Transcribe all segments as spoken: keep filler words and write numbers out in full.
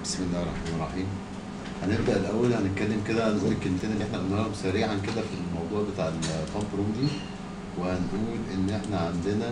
بسم الله الرحمن الرحيم. هنبدأ الأول هنتكلم كده، هنقول الكلمتين اللي احنا قلناهم سريعا كده في الموضوع بتاع البامب روم دي، وهنقول إن احنا عندنا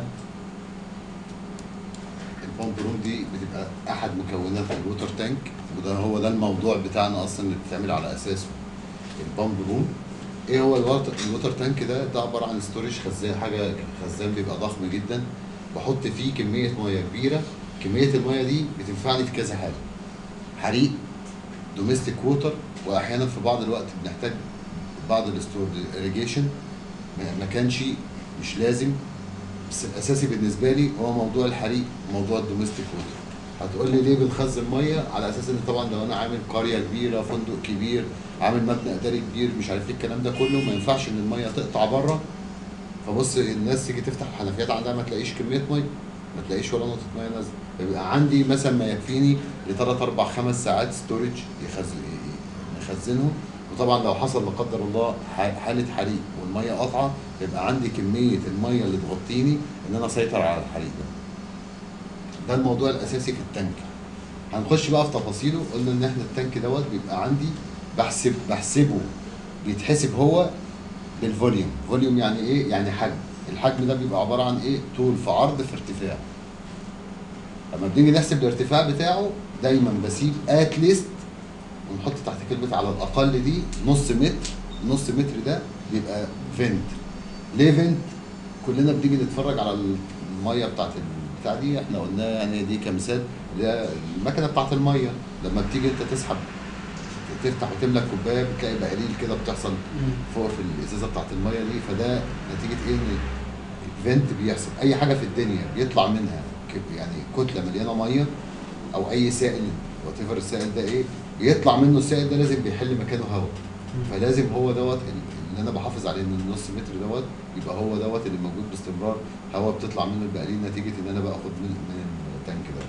البامب روم دي بتبقى أحد مكونات الووتر تانك، وده هو ده الموضوع بتاعنا أصلا اللي بتتعمل على أساسه البامب روم. إيه هو الووتر تانك ده؟ ده عبارة عن ستورج، خزان، حاجة خزان بيبقى ضخم جدا، بحط فيه كمية مية كبيرة. كمية المية دي بتنفعني في كذا حاجة: حريق، دوميستيك ووتر، واحيانا في بعض الوقت بنحتاج بعض الاستور irrigation. ما كانش مش لازم، بس الاساسي بالنسبه لي هو موضوع الحريق وموضوع الدوميستيك ووتر. هتقول لي ليه بنخزن ميه؟ على اساس ان طبعا لو انا عامل قريه كبيره، فندق كبير، عامل مبنى اداري كبير، مش عارف ايه الكلام ده كله، ما ينفعش ان الميه تقطع بره. فبص الناس تيجي تفتح الحنفيات عندها ما تلاقيش كميه ميه، ما تلاقيش ولا نقطه ميه نازله. فيبقى عندي مثلا ما يكفيني لثلاث اربع خمس ساعات ستورج يخزنهم. وطبعا لو حصل لا قدر الله حاله حريق والميه قطعه، يبقى عندي كميه الميه اللي تغطيني ان انا اسيطر على الحريق ده. ده الموضوع الاساسي في التانك. هنخش بقى في تفاصيله. قلنا ان احنا التانك دوت بيبقى عندي بحسب بحسبه بيتحسب هو بالفوليوم. فوليوم يعني ايه؟ يعني حجم. الحجم ده بيبقى عباره عن ايه؟ طول في عرض في ارتفاع. لما بنيجي نحسب الارتفاع بتاعه دايما بسيب ات ليست ونحط تحت كلمه على الاقل دي نص متر. نص متر ده بيبقى فنت. ليه فنت؟ كلنا بنيجي نتفرج على الميه بتاعت البتاع دي، احنا قلنا يعني دي كمثال، اللي المكنه بتاعت الميه لما بتيجي انت تسحب تفتح وتملى الكوبايه بتلاقي بقليل كده بتحصل فوق في الازازه بتاعت الميه دي. فده نتيجه ايه؟ ان الفنت بيحصل اي حاجه في الدنيا بيطلع منها يعني كتله مليانه ميه او اي سائل، وات ايفر السائل ده ايه، بيطلع منه السائل ده لازم بيحل مكانه هواء. فلازم هو دوت اللي انا بحافظ عليه، ان النص متر دوت يبقى هو دوت اللي موجود باستمرار، هواء بتطلع منه البقليل نتيجه ان انا باخد من من التانك ده.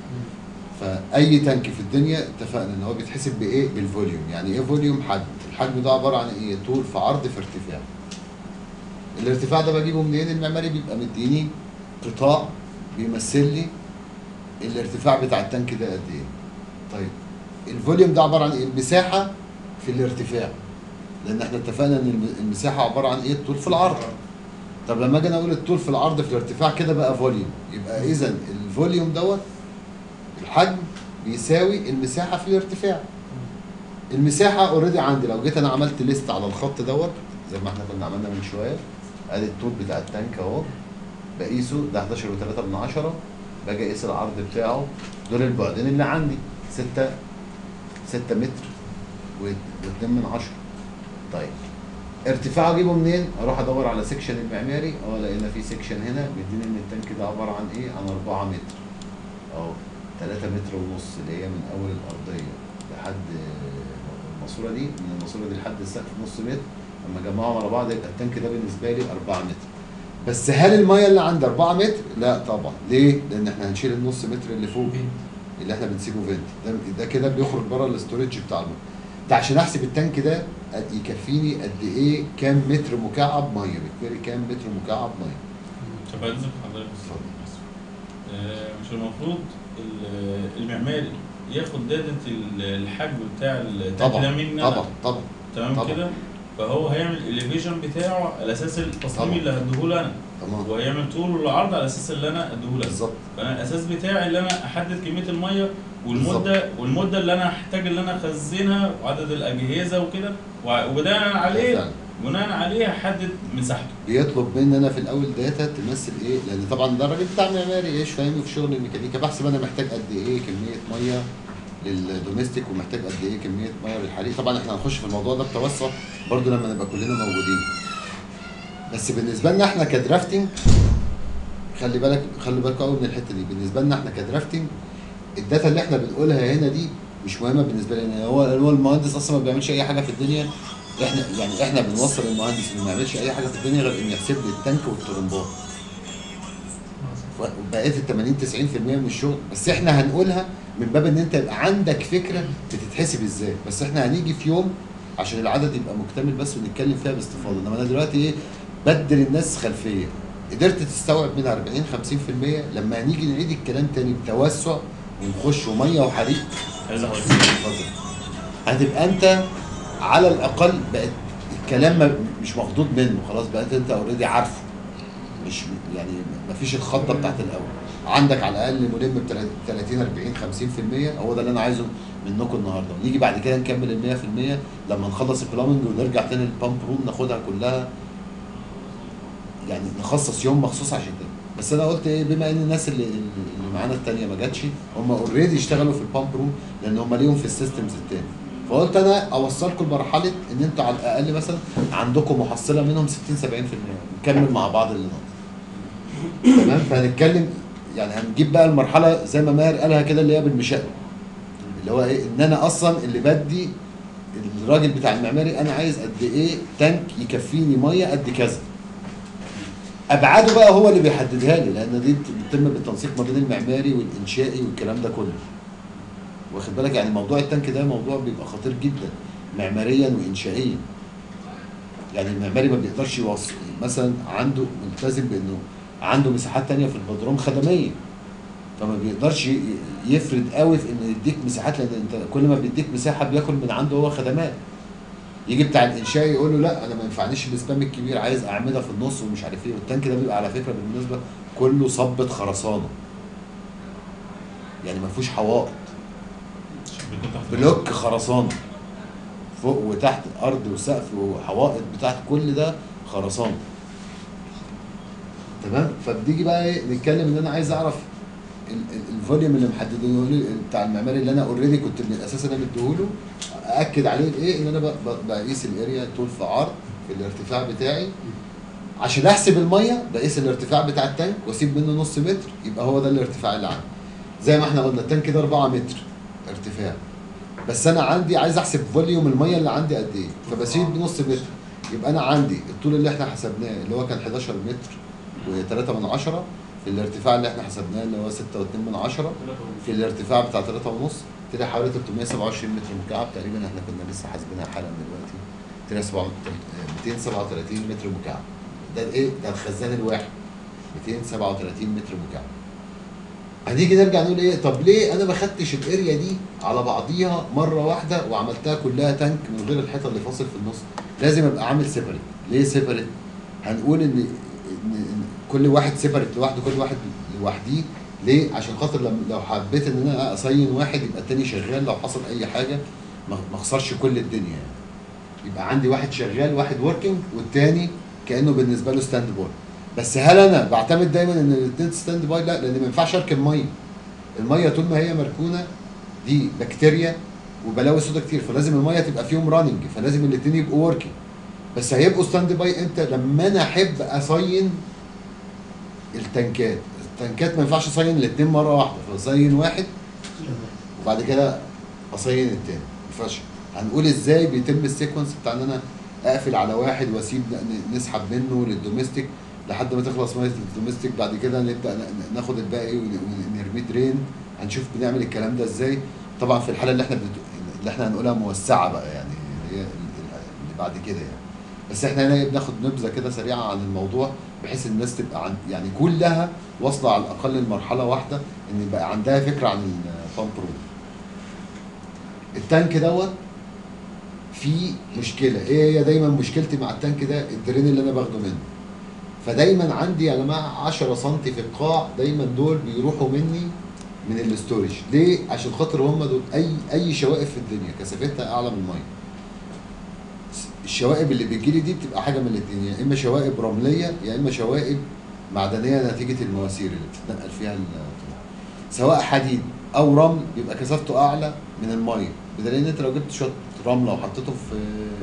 فاي تانك في الدنيا اتفقنا ان هو بيتحسب بايه؟ بالفوليوم. يعني ايه فوليوم؟ حجم. الحجم ده عباره عن ايه؟ طول في عرض في ارتفاع. الارتفاع ده بجيبه منين؟ المعماري بيبقى مديني قطاع بيمثل لي الارتفاع بتاع التانك ده قد ايه. طيب الفوليوم ده عباره عن ايه؟ المساحه في الارتفاع، لان احنا اتفقنا ان المساحه عباره عن ايه؟ الطول في العرض. طب لما اجي انا اقول الطول في العرض في الارتفاع كده بقى فوليوم، يبقى اذا الفوليوم دوت الحجم بيساوي المساحه في الارتفاع. المساحه اوريدي عندي، لو جيت انا عملت ليست على الخط دوت زي ما احنا كنا عملنا من شويه، ادي الطول بتاع التانك اهو، بقيسه ده احداشر وتلاتة من عشرة، باجي اقيس العرض بتاعه، دول البعدين اللي عندي ستة ستة متر واتنين من عشرة. طيب ارتفاعه اجيبه منين؟ اروح ادور على سيكشن المعماري، اه لقينا في سيكشن هنا بيديني ان التانك ده عباره عن ايه؟ عن اربعة متر اهو، تلاتة متر ونص اللي هي من اول الارضيه لحد الماسوره دي، من الماسوره دي لحد السقف نص متر. لما اجمعهم على بعض يبقى التانك ده بالنسبه لي اربعة متر. بس هل الميه اللي عندي اربعة متر؟ لا طبعا. ليه؟ لان احنا هنشيل النص متر اللي فوق اللي احنا بنسيبه فنت، ده ده كده بيخرج بره الاستورج بتاع الميه. ده عشان احسب التانك ده يكفيني قد ايه؟ كام متر مكعب ميه؟ بالتالي كام متر مكعب ميه؟ طب عايز حضرتك آه مش المفروض المعماري ياخد داتا الحجم بتاع التانك ده مني؟ طبعا طبعا تمام كده. فهو هيعمل الاليفيشن بتاعه على اساس التصميم اللي هديهوله انا، تمام، وهيعمل طول والعرض على اساس اللي انا اديهوله بالظبط. فانا الاساس بتاعي اللي انا احدد كميه الميه والمده بالزبط. والمده اللي انا هحتاج اللي انا اخزنها وعدد الاجهزه وكده، وبناء عليه بناء عليه احدد مساحته. بيطلب مني انا في الاول داتا تمثل ايه؟ لان طبعا ده الراجل بتاع معماري ايش فاهمني في شغل الميكانيكا، بحسب انا محتاج قد ايه كميه ميه للدوميستيك ومحتاج قد ايه كميه ميه للحريق. طبعا احنا هنخش في الموضوع ده بتوسع برضو لما نبقى كلنا موجودين. بس بالنسبه لنا احنا كدرافتنج، خلي بالك خلي بالك قوي من الحته دي. بالنسبه لنا احنا كدرافتنج الداتا اللي احنا بنقولها هنا دي مش مهمه بالنسبه لنا. هو هو المهندس اصلا ما بيعملش اي حاجه في الدنيا. احنا يعني احنا بنوصل المهندس انه ما يعملش اي حاجه في الدنيا غير انه يحسب لي التانك والطرمبات. بقيت ال تمانين تسعين في المية من الشغل بس احنا هنقولها من باب ان انت يبقى عندك فكره بتتحسب ازاي. بس احنا هنيجي في يوم عشان العدد يبقى مكتمل بس ونتكلم فيها باستفاضه. انما انا دلوقتي ايه؟ بدل الناس خلفيه قدرت تستوعب منها اربعين خمسين في المية. لما هنيجي نعيد الكلام تاني بتوسع ونخش ميه وحريق، عايز احط هتبقى انت على الاقل بقت الكلام ما- مش مخضوض منه خلاص، بقيت انت اوريدي عارفه، مش يعني مفيش الخضه بتاعت الاول، عندك على الاقل ملم ب ثلاثين اربعين خمسين في المية. هو ده اللي انا عايزه منكم النهارده، ونيجي بعد كده نكمل ال مية في المية لما نخلص البلامنج ونرجع تاني للبامب روم ناخدها كلها، يعني نخصص يوم مخصوص عشان كده. بس انا قلت ايه، بما ان الناس اللي اللي معانا التانيه ما جاتش، هم اوريدي اشتغلوا في البامب روم لان هم ليهم في السيستمز التاني، فقلت انا اوصلكم لمرحله ان انتوا على الاقل مثلا عندكم محصله منهم ستين سبعين في المية، نكمل مع بعض اللي ناقص. تمام، فهنتكلم يعني هنجيب بقى المرحله زي ما ماهر قالها كده اللي هي بالمشاء، اللي هو ايه، ان انا اصلا اللي بدي الراجل بتاع المعماري انا عايز قد ايه تانك يكفيني ميه قد كذا، ابعاده بقى هو اللي بيحددها لي، لان دي بتتم بالتنسيق ما بين المعماري والانشائي والكلام ده كله، واخد بالك؟ يعني موضوع التانك ده موضوع بيبقى خطير جدا معماريا وانشائيا. يعني المعماري ما بيقدرش يوصل مثلا، عنده ملتزم بانه عنده مساحات تانية في البدروم خدميه، فما بيقدرش يفرد قوي في انه يديك مساحات، لان انت كل ما بيديك مساحه بياكل من عنده هو خدمات. يجي بتاع الانشاء يقول له لا انا ما ينفعنيش الاسبام الكبير، عايز اعمده في النص ومش عارف ايه، والتانك ده بيبقى على فكره بالمناسبه كله صبه خرسانه، يعني ما فيهوش حوائط، بلوك خرسانه فوق وتحت، ارض وسقف وحوائط بتاعت كل ده خرسانه. تمام، فبتيجي بقى ايه نتكلم ان انا عايز اعرف الفوليوم اللي محدده لي بتاع المعماري اللي انا اوريدي كنت من الاساس انا مديهوله، اكد عليه ايه، ان انا بقيس الاريا طول في عرض في الارتفاع بتاعي، عشان احسب الميه بقيس الارتفاع بتاع التانك واسيب منه نص متر، يبقى هو ده الارتفاع اللي عندي. زي ما احنا قلنا التانك ده اربعة متر ارتفاع، بس انا عندي عايز احسب فوليوم الميه اللي عندي قد ايه، فبسيب بنص متر، يبقى انا عندي الطول اللي احنا حسبناه اللي هو كان حداشر متر وتلاتة من عشرة، في الارتفاع اللي احنا حسبناه اللي هو ستة واتنين من عشرة، في الارتفاع بتاع تلاتة ونص، طلع حوالي تلتمية سبعة وعشرين متر مكعب تقريبا، احنا كنا لسه حاسبينها حالا دلوقتي، طلع ميتين سبعة وتلاتين متر مكعب. ده ايه؟ ده الخزان الواحد ميتين سبعة وتلاتين متر مكعب. هنيجي نرجع نقول ايه، طب ليه انا ما خدتش الاريا دي على بعضيها مره واحده وعملتها كلها تانك من غير الحيطه اللي فاصل في النص؟ لازم ابقى عامل سيبريت. ليه سيبريت؟ هنقول ان ان كل واحد سيبريت لوحده، كل واحد لوحديه. ليه؟ عشان خاطر لما لو حبيت ان انا اصين واحد يبقى التاني شغال، لو حصل اي حاجه ما اخسرش كل الدنيا يعني. يبقى عندي واحد شغال واحد وركينج والتاني كانه بالنسبه له ستاند باي. بس هل انا بعتمد دايما ان الاثنين ستاند باي؟ لا، لان ما ينفعش اركن ميه. الميه طول ما هي مركونه دي بكتيريا وبلاوي سودا كتير، فلازم الميه تبقى فيهم راننج، فلازم الاثنين يبقوا وركينج. بس هيبقوا ستاند باي امتى؟ لما انا احب اصين التنكات. التنكات ما ينفعش اصين الاثنين مره واحده، فاصين واحد وبعد كده اصين الثاني، ما ينفعش. هنقول ازاي بيتم السيكونس بتاع ان انا اقفل على واحد واسيب نسحب منه للدوميستيك لحد ما تخلص ميه الدوميستيك، بعد كده نبدا ناخد الباقي ونرميه درين. هنشوف بنعمل الكلام ده ازاي. طبعا في الحاله اللي احنا بت... اللي احنا هنقولها موسعه بقى، يعني اللي هي اللي بعد كده يعني. بس احنا هنا بناخد نبذه كده سريعه عن الموضوع بحيث الناس تبقى عن يعني كلها واصله على الاقل لمرحله واحده ان يبقى عندها فكره عن البامب روم. التانك دوت في مشكله ايه هي؟ دايما مشكلتي مع التانك ده الدرين اللي انا باخده منه. فدايما عندي يا جماعه عشرة سم في القاع، دايما دول بيروحوا مني من الاستورج. ليه؟ عشان خاطر هم دول اي اي شوائب في الدنيا كثافتها اعلى من الميه. الشوائب اللي بتجي لي دي بتبقى حاجه من الاثنين، يا اما شوائب رمليه يا اما شوائب معدنيه نتيجه المواسير اللي بتتنقل فيها سواء حديد او رمل بيبقى كثافته اعلى من الميه، بدليل ان انت لو جبت شويه رمله وحطيته في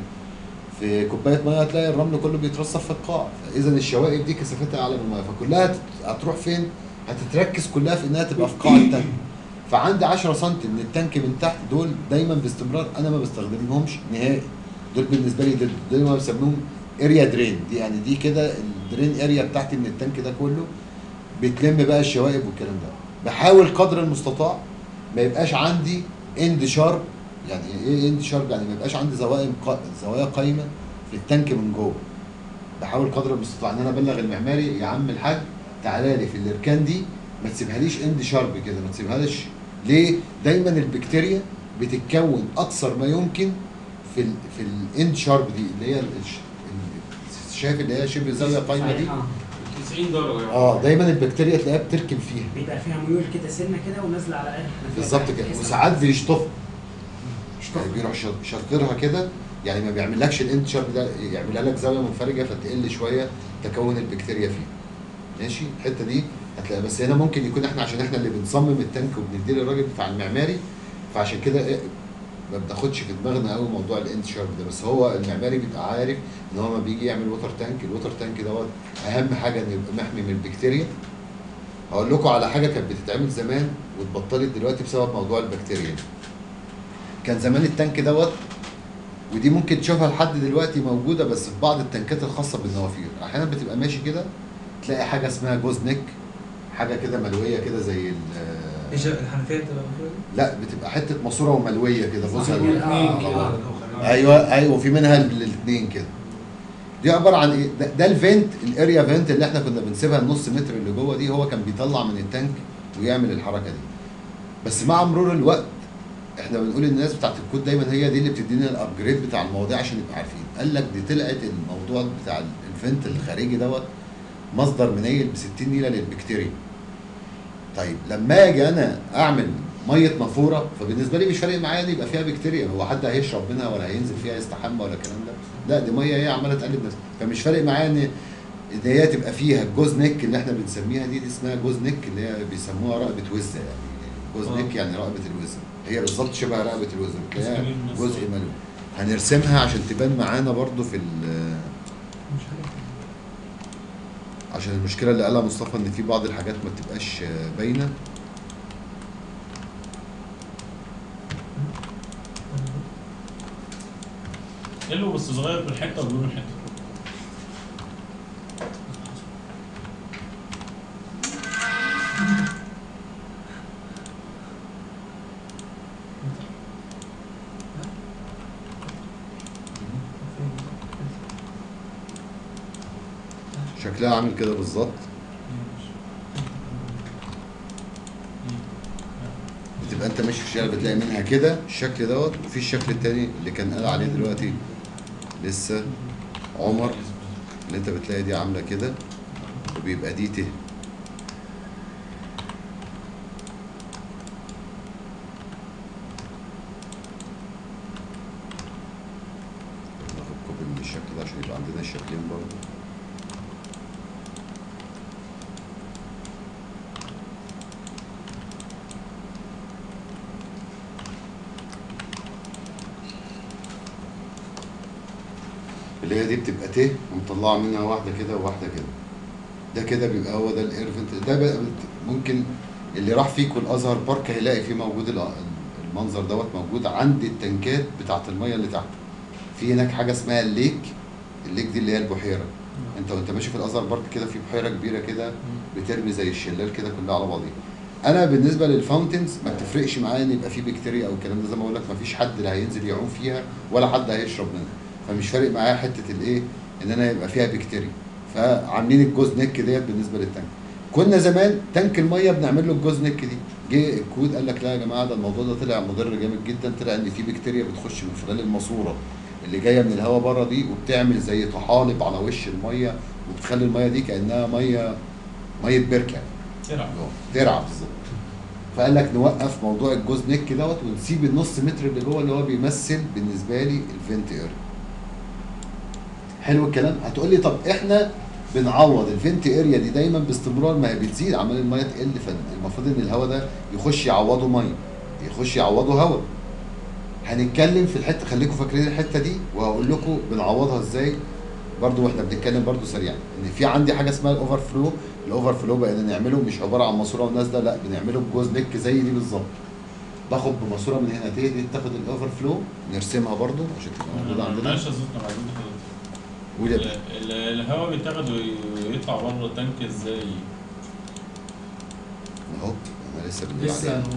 في كوبايه ميه هتلاقي الرمل كله بيترصف في القاع. اذا الشوائب دي كثافتها اعلى من الميه، فكلها هتروح فين؟ هتتركز كلها في انها تبقى في قاع التانك. فعندي عشرة سم من التانك من تحت دول دايما باستمرار انا ما بستخدمهمش نهائي. دول بالنسبه لي دول, دول ما بسميهم اريا درين، دي يعني دي كده الدرين اريا بتاعتي من التانك ده كله بتلم بقى الشوائب والكلام ده. بحاول قدر المستطاع ما يبقاش عندي اند شارب. يعني ايه اند شارب؟ يعني ما يبقاش عندي زوايا زوايا قايمه في التانك من جوه. بحاول قدر المستطاع ان انا ابلغ المعماري يا عم الحاج تعالى لي في الاركان دي ما تسيبهاليش اند شارب كده، ما تسيبهاليش ليه؟ دايما البكتيريا بتتكون اكثر ما يمكن في ال في الاند شارب دي اللي هي شايف اللي هي شبه زاويه قايمه دي تسعين درجه. اه دايما البكتيريا تلاقيها بتركب فيها، بيبقى فيها ميول كده سنه كده ونازله على ايه بالظبط كده، وساعات بيشطفها يعني بيروح شاطرها كده، يعني ما بيعملكش الاند شارب ده، يعملها لك زاويه منفرجه فتقل شويه تكون البكتيريا فيها. ماشي، الحته دي هتلاقي، بس هنا ممكن يكون احنا عشان احنا اللي بنصمم التانك وبنديه للراجل بتاع المعماري، فعشان كده ايه ما بناخدش في دماغنا قوي موضوع الاند شارب ده، بس هو المعماري بيبقى عارف ان هو لما بيجي يعمل ووتر تانك، الووتر تانك دوت اهم حاجه انه يبقى محمي من البكتيريا. هقول لكم على حاجه كانت بتتعمل زمان واتبطلت دلوقتي بسبب موضوع البكتيريا. كان زمان التانك دوت، ودي ممكن تشوفها لحد دلوقتي موجوده بس في بعض التنكات الخاصه بالنوافير، احيانا بتبقى ماشي كده تلاقي حاجه اسمها جوز نيك، حاجه كده ملويه كده زي ال ايش الحنفيه بتبقى مقفوله؟ لا بتبقى حته ماسوره وملويه كده، بص آه. ايوه ايوه، وفي منها الاثنين كده. دي عباره عن ايه؟ ده, ده الفنت، الاريا فنت اللي احنا كنا بنسيبها النص متر اللي جوه دي، هو كان بيطلع من التانك ويعمل الحركه دي. بس مع مرور الوقت احنا بنقول الناس بتاعت الكود دايما هي دي اللي بتدينا الابجريد بتاع المواضيع عشان نبقى عارفين. قال لك دي طلعت الموضوع بتاع الفنت الخارجي دوت مصدر منيل ب ستين نيله للبكتيريا. طيب لما اجي انا اعمل ميه نافوره، فبالنسبه لي مش فارق معايا ان يبقى فيها بكتيريا، هو حد هيشرب منها ولا هينزل فيها يستحمى ولا الكلام ده؟ لا، دي ميه هي عماله تقلب نفسها، فمش فارق معايا ان ان هي تبقى فيها الجوز نيك اللي احنا بنسميها دي, دي اسمها جوز نيك اللي هي بيسموها رقبه وزه، يعني جوز نيك يعني رقبه الوزه، هي بالظبط شبه رقبه الوزه، بتلاقيها جزء ملوي. هنرسمها عشان تبان معانا برضو في عشان المشكله اللي قالها مصطفى ان في بعض الحاجات ما بتبقاش باينه. حلو بس صغير في الحته وبيقول الحته. شكلها عامل كده بالظبط، بتبقى انت ماشي في الشارع بتلاقي منها كده الشكل دوت، وفي الشكل التاني اللي كان قال عليه دلوقتي لسه عمر، اللي انت بتلاقي دي عامله كده وبيبقى دي ته. ناخد كوبي من الشكل ده عشان يبقى عندنا الشكلين برضه. اللي هي دي بتبقى ت ومطلعه منها واحده كده وواحده كده، ده كده بيبقى هو ده الايرفنت. ده بقى ممكن اللي راح فيكم الازهر بارك هيلاقي فيه موجود المنظر دوت موجود عند التنكات بتاعه الميه اللي تحت. في هناك حاجه اسمها الليك، الليك دي اللي هي البحيره. انت وانت ماشي في الازهر بارك كده في بحيره كبيره كده بترمي زي الشلال كده كلها على بعضيها. انا بالنسبه للفاونتنز ما بتفرقش معايا ان يبقى فيه بكتيريا او الكلام ده، زي ما بقول لك ما فيش حد اللي هينزل يعوم فيها ولا حد هيشرب منها، فمش فارق معايا حته الايه ان انا يبقى فيها بكتيريا. فعاملين الجوز نيك ديت بالنسبه للتانك. كنا زمان تانك الميه بنعمل له الجوز نيك دي، جه الكود قال لك لا يا جماعه ده الموضوع ده طلع مضر جامد جدا، طلع ان في بكتيريا بتخش من خلال الماسوره اللي جايه من الهواء بره دي وبتعمل زي طحالب على وش الميه وبتخلي الميه دي كانها ميه ميه بركه، ترعه ترعه بالظبط. فقال لك نوقف موضوع الجوز نيك دوت ونسيب النص متر اللي جوه اللي هو بيمثل بالنسبه لي الفنت اير. حلو الكلام. هتقول لي طب احنا بنعوض الفنت اريا دي دايما باستمرار، ما هي بتزيد عمال الميه تقل، فالمفروض ان الهواء ده يخش يعوضه ميه، يخش يعوضه هواء. هنتكلم في الحته، خليكم فاكرين الحته دي وهقول لكم بنعوضها ازاي برضو واحنا بنتكلم برضو سريعا. ان في عندي حاجه اسمها الاوفر فلو، الاوفر فلو بقينا نعمله مش عباره عن ماسوره ونازله، لا بنعمله بجوز نيك زي دي بالظبط. باخد بماسوره من هنا تهدي تاخد الاوفر فلو، نرسمها برضو عشان تبقى موجوده عندنا. معلش يا زوزنا بعدين الهواء بيتاخد ويطلع بره التانك ازاي؟ اهو انا لسه بنقول لسه عليها.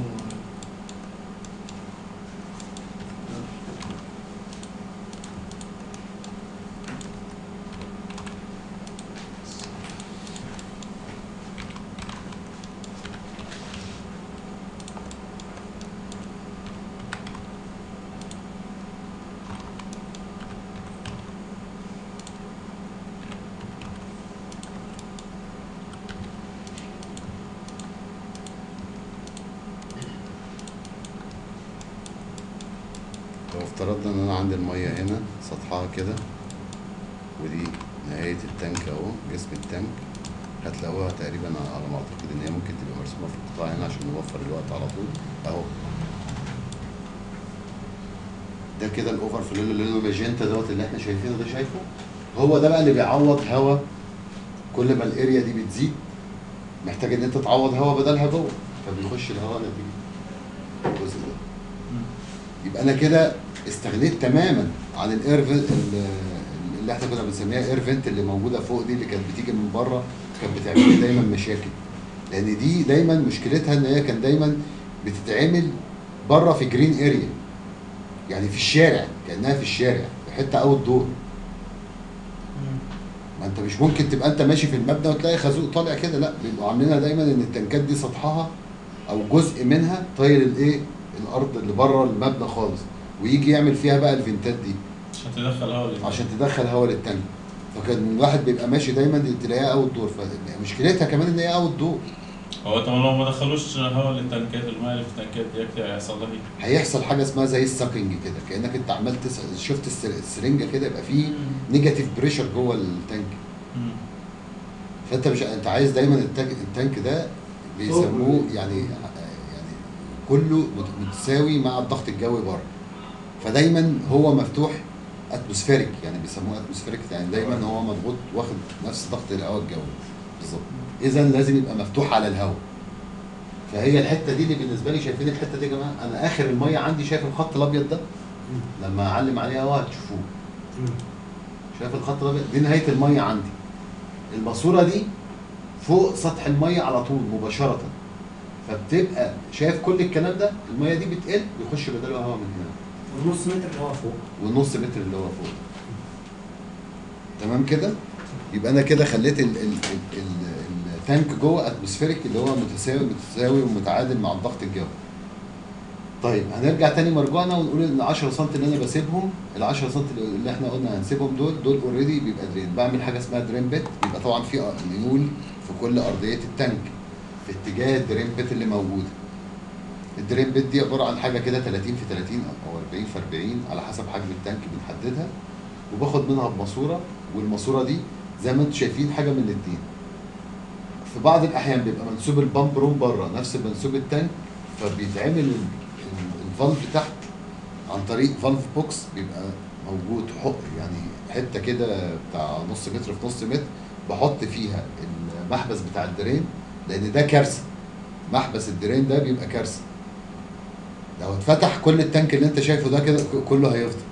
افترضنا ان انا عندي الميه هنا سطحها كده، ودي نهايه التانك اهو، جسم التانك. هتلاقوها تقريبا على ما اعتقد ان هي ممكن تبقى مرسومه في القطاع هنا عشان نوفر الوقت على طول اهو. ده كده الاوفر فلو اللي له ماجنتا دوت اللي احنا شايفينه ده، شايفه؟ هو ده بقى اللي بيعوض هواء. كل ما الاريا دي بتزيد محتاج ان انت تعوض هواء بدلها جوه، فبيخش الهواء نتيجه الجزء ده. يبقى انا كده استغنيت تماما عن الاير اللي احنا كنا بنسميها اير فنت اللي موجوده فوق دي، اللي كانت بتيجي من بره، كانت بتعمل لي دايما مشاكل. لان دي دايما مشكلتها ان هي كان دايما بتتعمل بره في جرين اريا، يعني في الشارع، كانها في الشارع في حته اوت دور. ما انت مش ممكن تبقى انت ماشي في المبنى وتلاقي خازوق طالع كده، لا، بيبقوا عاملينها دايما ان التنكات دي سطحها او جزء منها طاير الايه الارض اللي بره المبنى خالص، ويجي يعمل فيها بقى الفنتات دي عشان تدخل هواء للتانك. عشان تدخل هواء للتانك. فكان الواحد بيبقى ماشي دايما تلاقيها اوت دور، فمشكلتها كمان ان هي اوت دور. هو طبعا لو ما دخلوش هواء للتنكات، الميه اللي في التنكات دي هيحصل لها ايه؟ هيحصل حاجه اسمها زي الساكنج كده، كانك انت عمال تس... شفت السر... السرنجه كده، يبقى فيه نيجاتيف بريشر جوه التانك. مم. فانت مش انت عايز دايما التانك, التانك ده بيسموه يعني يعني كله متساوي مع الضغط الجوي بره. فدايما هو مفتوح اتموسفيريك، يعني بيسموه اتموسفيريك، يعني دايما هو مضغوط واخد نفس ضغط الهواء الجوي بالظبط. اذا لازم يبقى مفتوح على الهواء. فهي الحته دي اللي بالنسبه لي، شايفين الحته دي يا جماعه؟ انا اخر الميه عندي، شايف الخط الابيض ده؟ لما اعلم عليه اهو هتشوفوه. شايف الخط الابيض؟ دي نهايه الميه عندي. الماسوره دي فوق سطح الميه على طول مباشره، فبتبقى شايف كل الكلام ده، الميه دي بتقل بيخش بداله هواء من هنا. والنص متر اللي هو فوق. والنص متر اللي هو فوق. تمام كده؟ يبقى انا كده خليت ال ال ال ال التانك جوه اتموسفيريك اللي هو متساوي متساوي ومتعادل مع الضغط الجوي. طيب هنرجع تاني مرجعنا ونقول ان ال عشرة سم اللي انا بسيبهم، ال عشرة سم اللي احنا قلنا هنسيبهم دول دول اوريدي بيبقى درين. بعمل حاجه اسمها درين بيت، بيبقى طبعا في ميول في كل ارضيه التانك في اتجاه الدرين بيت اللي موجوده. الدرين بيت دي عباره عن حاجه كده ثلاثين في ثلاثين او أربعين في أربعين على حسب حجم التانك بنحددها، وباخد منها بماسوره، والماسوره دي زي ما انتم شايفين حاجه من الاثنين. في بعض الاحيان بيبقى منسوب البامب روم بره نفس منسوب التانك، فبيتعمل الفالف تحت عن طريق فالف بوكس بيبقى موجود حق يعني حته كده بتاع نص متر في نص متر، بحط فيها المحبس بتاع الدرين، لان ده كارثه. محبس الدرين ده بيبقى كارثه، لو اتفتح كل التانك اللي انت شايفه ده كده كله هيفضل،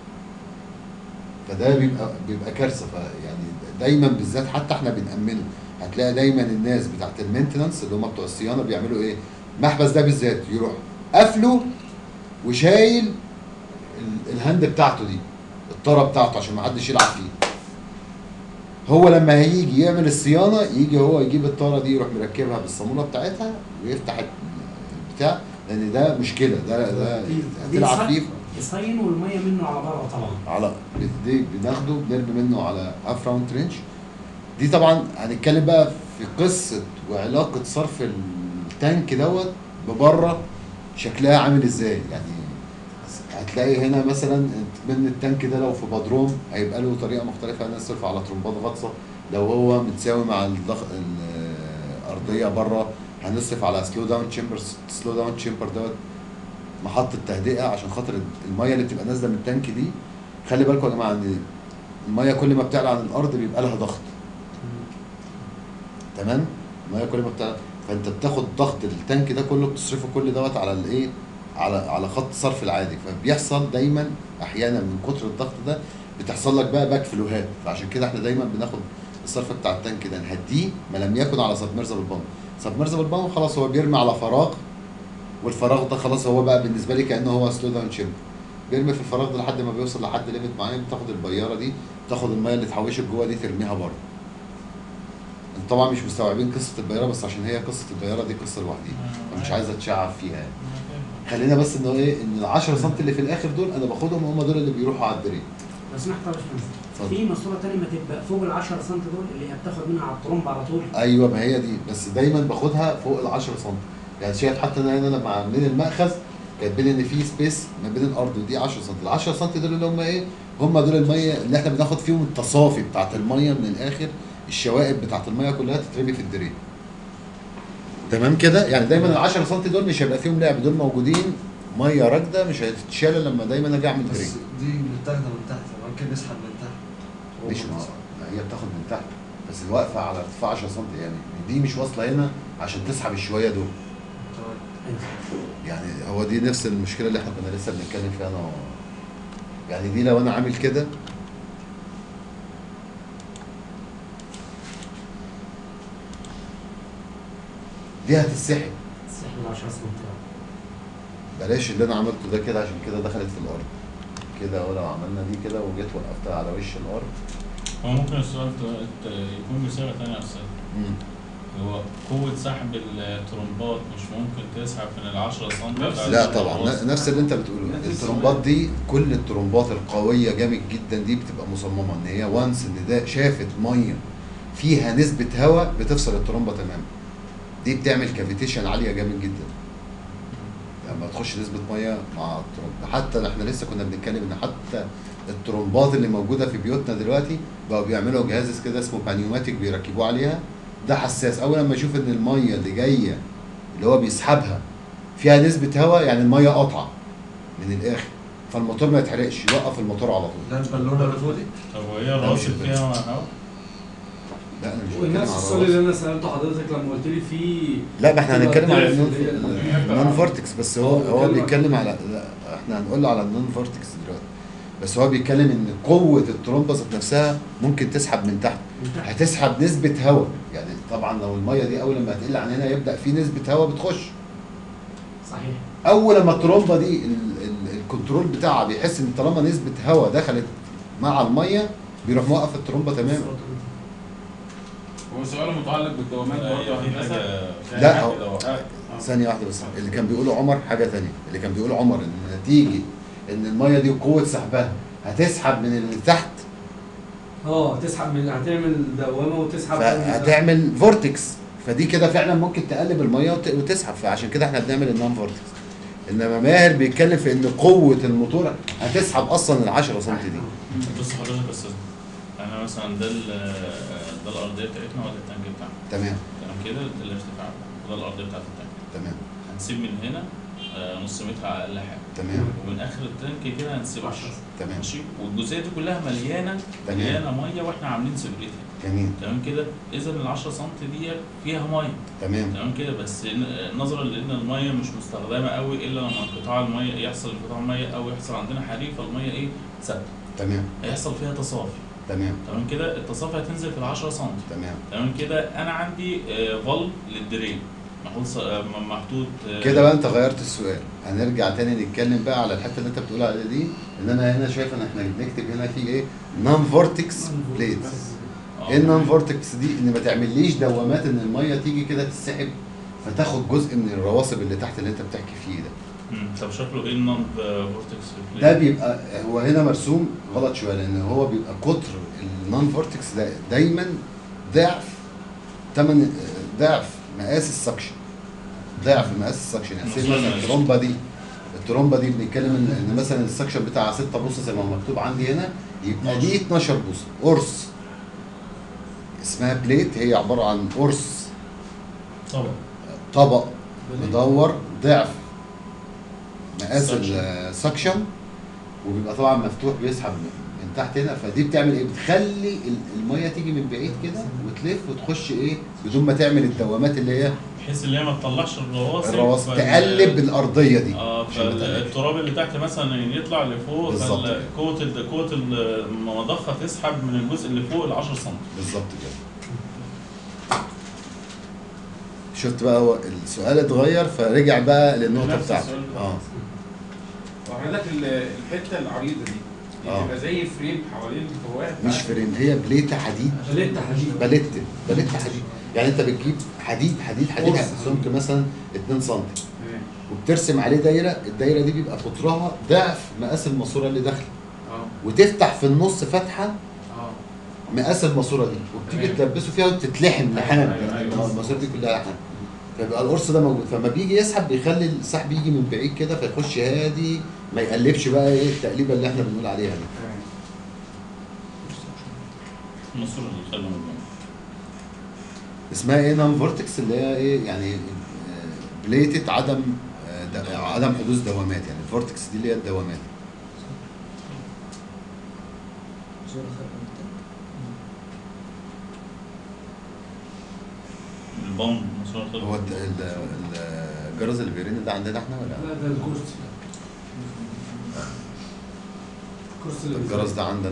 فده بيبقى بيبقى كارثه. فيعني دايما بالذات حتى احنا بنأمنه، هتلاقي دايما الناس بتاعت المينتنانس اللي هم بتوع الصيانه بيعملوا ايه؟ المحبس ده بالذات يروح قافله وشايل الهاند بتاعته دي، الطاره بتاعته، عشان ما حدش يلعب فيه. هو لما هيجي يعمل الصيانه يجي هو يجيب الطاره دي يروح مركبها بالصاموله بتاعتها ويفتح البتاع، لان ده مشكله، ده ده هتلعب فيه يصين والميه منه على بره طبعا. على دي بناخده بنرمي منه على هاف راوند ترنش. دي طبعا هنتكلم بقى في قصه وعلاقه صرف التانك دوت ببره شكلها عامل ازاي. يعني هتلاقي هنا مثلا من التانك ده لو في بدروم هيبقى له طريقه مختلفه، هنصرف على ترمبات غطسه. لو هو متساوي مع الضغط الارضيه بره هنصرف على سلو داون تشامبر. سلو داون تشامبر دوت محطه تهدئه عشان خاطر الميه اللي بتبقى نازله من التانك دي. خلي بالكم يا جماعه ان الميه كل ما بتعلى عن الارض بيبقى لها ضغط. تمام؟ الميه كل ما بتعلى، فانت بتاخد ضغط التانك ده كله بتصرفه كل دوت على الايه؟ على على خط الصرف العادي. فبيحصل دايما احيانا من كتر الضغط ده بتحصل لك بقى باك فلوهات. فعشان كده احنا دايما بناخد الصرف بتاع التانك ده نهديه ما لم يكن على سبمرزبل بامب. سبمرزبل بامب خلاص هو بيرمي على فراغ، والفراغ ده خلاص هو بقى بالنسبه لي كانه هو سلو داون تشامبر. بيرمي في الفراغ ده لحد ما بيوصل لحد ليميت معين، بتاخد البياره دي تاخد الميه اللي اتحوشت جوه دي ترميها بره. انتوا طبعا مش مستوعبين قصه البياره، بس عشان هي قصه البياره دي قصه لوحدها فمش عايز اتشعب فيها يعني. خلينا بس انه ايه، ان ال عشرة سم اللي في الاخر دول انا باخدهم هم دول اللي بيروحوا على الدرين. بس سمحت يا باشمهندس، في ماسوره ثانيه ما تبقى فوق ال عشرة سم دول اللي هي بتاخد منها على الطرمبه على طول. ايوه ما هي دي، بس دايما باخدها فوق ال عشرة سم. يعني شايف حتى انا هنا لما عاملين المأخذ كاتبين ان في سبيس ما بين الارض ودي عشرة سم، ال عشرة سم دول اللي هم ايه؟ هم دول الميه اللي احنا بناخد فيهم التصافي بتاعت الميه من الاخر، الشوائب بتاعت الميه كلها تترمي في الدرين. تمام كده؟ يعني دايما ال عشرة سم دول مش هيبقى فيهم لعب، دول موجودين ميه راكده مش هتتشال لما دايما اجي اعمل درين. بس دي متاخده من تحت، ممكن نسحب من تحت. مش ما هي بتاخد من تحت، بس الواقفه على ارتفاع عشرة سم، يعني دي مش واصله هنا عشان تسحب الشويه دول. يعني هو دي نفس المشكله اللي احنا كنا لسه بنتكلم فيها انا و... يعني دي لو انا عامل كده دي هتتسحب تسحب ال عشرة سم. بلاش اللي انا عملته ده كده، عشان كده دخلت في الارض كده. ولو عملنا دي كده وجيت وقفتها على وش الارض. هو ممكن السؤال ت- يكون بصيغه ثانيه يا استاذ. هو قوة سحب الترومبات مش ممكن تسحب من ال عشرة سم؟ لا طبعا نفس اللي انت بتقوله. الترومبات دي كل الترومبات القويه جامد جدا دي بتبقى مصممه ان هي وانس ان ده شافت ميه فيها نسبه هواء بتفصل الترومبه تماما. دي بتعمل كافيتيشن عاليه جامد جدا لما تخش نسبه ميه مع الترومبه. حتى احنا لسه كنا بنتكلم ان حتى الترومبات اللي موجوده في بيوتنا دلوقتي بقوا بيعملوا جهاز كده اسمه بانيوماتيك بيركبوه عليها. ده حساس، اول لما يشوف ان الميه اللي جايه اللي هو بيسحبها فيها نسبه هواء، يعني الميه قاطعه من الاخر، فالموتور ما يتحرقش، يوقف الموتور على طول. لا البالونه اللي فوق دي. طب وهي الراس فيها هواء؟ لا انا مش بتكلم ونفس على السؤال اللي انا سالته حضرتك لما قلت لي في لا ما احنا هنتكلم على الدرس النون اللي هي النون فورتكس، بس هو اه، هو بيتكلم بيتكلم عن- على لا احنا هنقول له على النون فورتكس دلوقتي، بس هو بيتكلم ان قوه الترومبه ذات نفسها ممكن تسحب من تحت. هتسحب نسبه هواء، يعني طبعا لو الميه دي اول لما هتقل عن هنا يبدا في نسبه هواء بتخش. صحيح. اول لما الترومبه دي ال- ال- الكنترول بتاعها بيحس ان طالما نسبه هواء دخلت مع الميه بيروح موقف الترومبه تماما. هو سؤاله متعلق بالدوامات لا، برضه هي في هندسه. حاجة لا، هو- كده آه. ثانيه واحده بس، اللي كان بيقوله عمر حاجه ثانيه. اللي كان بيقوله عمر ان نتيجه ان الميه دي قوه سحبها هتسحب من اللي تحت، اه تسحب من هتعمل دوامه وتسحب فهتعمل فورتكس، فدي كده فعلا ممكن تقلب الميه وت- وتسحب. فعشان كده احنا بنعمل النون فورتكس. انما ماهر بيتكلم في ان قوه الموتور هتسحب اصلا ال عشرة سم دي. بص حضرتك يا استاذ، انا مثلا ده ال- ده الارضيه بتاعتنا ولا التانك بتاعنا؟ تمام تمام كده، ده الارتفاع وده الارضيه بتاعت التانك. تمام هنسيب من هنا آه، نص متر على اقل حاجه، تمام ومن اخر التانك كده هنسيب عشرة. تمام ماشي، والجزئيه دي كلها مليانه تمام. مليانه ميه واحنا عاملين سبريتها. جميل تمام كده، اذا ال عشرة سم دي فيها ميه. تمام تمام كده، بس ن- نظرا لان الميه مش مستخدمه قوي الا لما انقطاع الميه يحصل، انقطاع الميه او يحصل عندنا حريق، فالميه ايه ثابته، تمام هيحصل فيها تصافي. تمام تمام كده، التصافي هتنزل في ال عشرة سم. تمام تمام كده، انا عندي آه، فالف للدرين محطوط ص- آه، محطوط آه، كده بقى انت غيرت السؤال. هنرجع تاني نتكلم بقى على الحته اللي انت بتقول عليها دي، ان انا هنا شايف ان احنا بنكتب هنا في ايه؟ نون فورتكس بليد. آه، ايه النون فورتكس دي؟ ان ما تعمليش دوامات ان الميه تيجي كده تتسحب فتاخد جزء من الرواسب اللي تحت اللي انت بتحكي فيه ده. مم، طب شكله ايه النون فورتكس؟ ده بيبقى هو هنا مرسوم غلط شويه، لان هو بيبقى قطر النون فورتكس ده دايما ضعف تمن ضعف مقاس السكشن، ضعف مقاس السكشن. يعني سي مثلا الترومبه دي الترومبه دي بنتكلم ان ان مثلا السكشن بتاعها ستة بوصه زي ما هو مكتوب عندي هنا، يبقى دي اتناشر بوصه قرص. اسمها بليت، هي عباره عن قرص طبعا طبق مدور ضعف مقاس السكشن، وبيبقى طبعا مفتوح بيسحب من تحت هنا. فدي بتعمل ايه؟ بتخلي ال- الميه تيجي من بعيد كده وتلف وتخش ايه بدون ما تعمل الدوامات اللي هي بحيث ان هي ما تطلعش الرواسب، الرواسب، فال- تقلب الارضيه دي. اه عشان ما تقلبش. فالتراب اللي تحت مثلا يطلع لفوق، بالظبط كده. فقوه ال- قوه المضخه تسحب من الجزء اللي فوق ال عشرة سم. بالظبط كده. شفت بقى هو السؤال اتغير فرجع بقى للنقطه نفس بتاعته. السؤال ده. اه وحضرتك ال- الحته العريضه دي دي آه. بتبقى زي فريم حوالين الفواه مش فريم، هي بليته حديد. بليت حديد. بليته بليته حديد. يعني انت بتجيب حديد حديد حديد قرص. سمك مثلا اتنين سم، تمام. وبترسم عليه دايره، الدايره دي بيبقى قطرها ضعف مقاس الماسوره اللي داخله، اه وتفتح في النص فتحه اه مقاس الماسوره دي، وبتيجي تمام. تلبسه فيها وتتلحم لحام. أيوة، أيوة. يعني الماسوره دي كلها لحام. فيبقى القرص ده موجود، فما بيجي يسحب بيخلي السحب يجي من بعيد كده فيخش هادي، ما يقلبش بقى ايه التقليبه اللي احنا بنقول عليها دي. مصر اللي خلى من اسمها ايه نون فورتكس، اللي هي ايه يعني بليتد عدم عدم حدوث دوامات، يعني الفورتكس دي اللي هي الدوامات. البامب هو ال- ال- الجرس اللي بيرن ده عندنا احنا ولا؟ لا ده الكرسي. الكرسي اللي الجرس ده عندنا.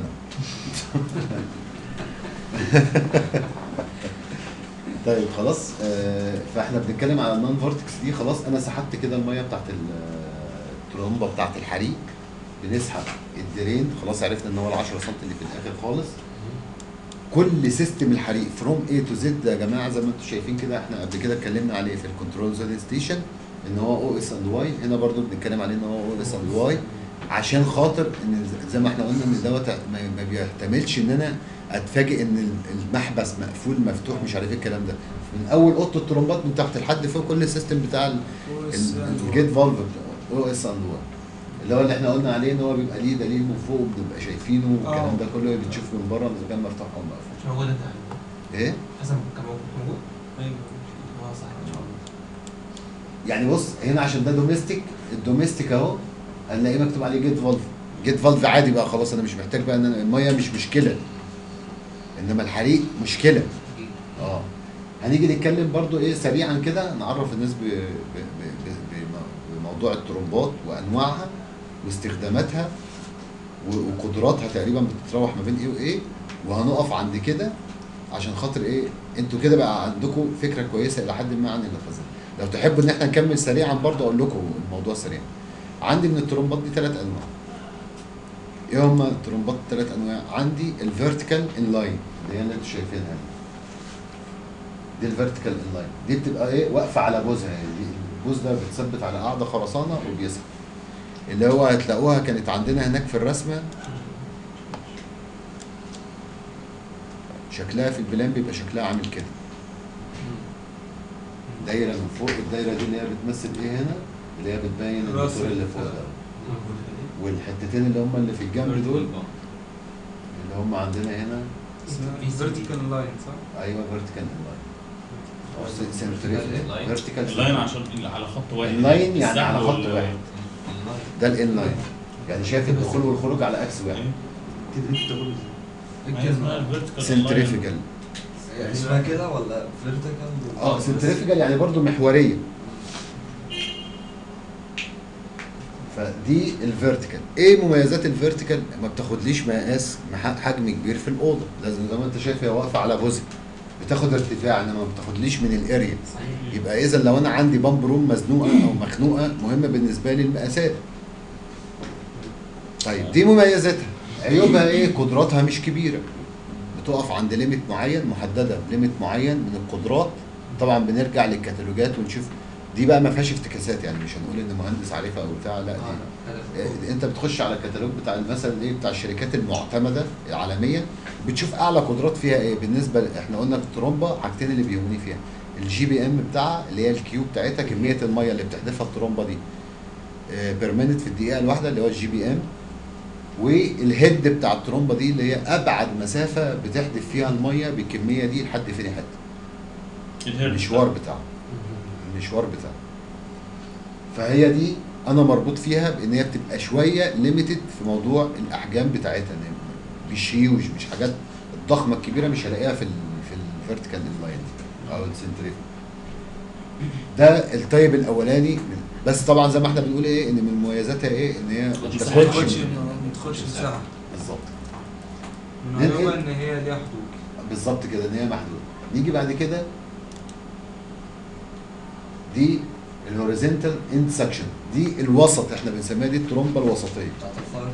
طيب خلاص، آه، فاحنا بنتكلم على النون فورتكس دي. خلاص انا سحبت كده الميه بتاعت الترومبه بتاعت الحريق، بنسحب الدرين، خلاص عرفنا ان هو ال عشرة سم اللي في الاخر خالص. كل سيستم الحريق فروم اي تو زد يا جماعه زي ما انتم شايفين كده، احنا قبل كده اتكلمنا عليه في الكنترول زد ستيشن ان هو او اس اند واي، هنا برضو بنتكلم عليه ان هو او اس اند واي، عشان خاطر ان زي ما احنا قلنا ان دوت ما بيحتملش ان انا اتفاجئ ان المحبس مقفول مفتوح مش عارف ايه الكلام ده. من اول اوضه الترومبات من تحت لحد فوق كل السيستم بتاع الجيت فالف او اس اند واي، اللي هو اللي احنا قلنا عليه ان هو بيبقى ليه دليل من فوق وبنبقى شايفينه والكلام ده كله بتشوف من بره اذا كان مفتوح او مقفول. مش موجود انت ايه؟ حسن كان موجود؟ ايوه اه صح ان شاء الله. يعني بص هنا عشان ده دوميستيك، الدوميستيك اهو هنلاقيه مكتوب عليه جيت فالف، جيت فالف عادي بقى خلاص، انا مش محتاج بقى ان انا الميه مش مشكله، انما الحريق مشكله. اه هنيجي نتكلم برضو ايه سريعا كده، نعرف الناس ب... ب... ب... ب... بموضوع الترومبات وانواعها واستخداماتها وقدراتها، تقريبا بتتراوح ما بين ايه وايه، وهنقف عند كده عشان خاطر ايه انتوا كده بقى عندكم فكره كويسه الى حد ما عن النفاذات. لو تحبوا ان احنا نكمل سريعا برضو اقول لكم الموضوع سريعا. عندي من الترومبات دي ثلاث انواع. ايه هم الترومبات الثلاث انواع؟ عندي الفيرتيكال انلاين اللي هي اللي انتوا شايفينها دي، دي الفيرتيكال انلاين، دي بتبقى ايه واقفه على بوزها، يعني دي البوز ده بتثبت على قاعده خرسانه وبيسحب، اللي هو هتلاقوها كانت عندنا هناك في الرسمه، شكلها في البلان بيبقى شكلها عامل كده، دايره من فوق، الدايره دي اللي هي بتمثل ايه هنا، اللي هي بتبين الموتور اللي فوق ده، والحتتين اللي هم اللي في الجنب دول اللي هم عندنا هنا فيرتيكال لاين صح؟ ايوه فيرتيكال لاين او سنتريفيكال فيرتيكال اللاين عشان على خط واحد، اللاين يعني على خط واحد، ده الان لاين يعني شايف الدخول والخروج على اكس واحد. سنتريفيكال اسمها كده ولا فيرتيكال؟ اه سنتريفيكال يعني برضو محوريه. فدي الفيرتيكال. ايه مميزات الفيرتيكال؟ ما بتاخدليش مقاس حجم كبير في الاوضه، لازم زي ما انت شايف هي واقفه على بوزك، بتاخد ارتفاع انما ما بتاخدليش من الاريا. يبقى اذا لو انا عندي بامب روم مزنوقه او مخنوقه مهمه بالنسبه لي المقاسات. طيب دي مميزاتها. عيوبها ايه؟ قدراتها مش كبيره، بتقف عند ليميت معين، محدده بليميت معين من القدرات. طبعا بنرجع للكتالوجات ونشوف دي بقى ما فيهاش افتكاسات، يعني مش هنقول ان مهندس عارفها او بتاع، لا دي انت بتخش على الكتالوج بتاع مثلا ايه بتاع الشركات المعتمده عالميا، بتشوف اعلى قدرات فيها ايه. بالنسبه احنا قلنا في الترومبه حاجتين اللي بيهمني فيها، الجي بي ام بتاعها اللي هي الكيو بتاعتها، كميه الميه اللي بتحدفها الترومبه دي بير مينت في الدقيقه الواحده اللي هو الجي بي ام، والهيد بتاع الترومبه دي اللي هي ابعد مسافه بتحدف فيها الميه بالكميه دي لحد فين حته المشوار بتاعه المشوار بتاعه. فهي دي انا مربوط فيها بان هي بتبقى شويه ليميتد في موضوع الاحجام بتاعتها، مش هيوج، مش حاجات الضخمه الكبيره مش هلاقيها في ال في الفيرتيكال لاين او السنتريك. ده الطيب الاولاني. بس طبعا زي ما احنا بنقول ايه ان من مميزاتها ايه ان هي ما بتاخدش ما بتاخدش مساحه بالظبط. من عيوبها ان هي ليها حدود بالظبط كده ان هي محدوده. نيجي بعد كده دي الهوريزونتال اند سكشن، دي الوسط احنا بنسميها دي الترومبه الوسطيه. ما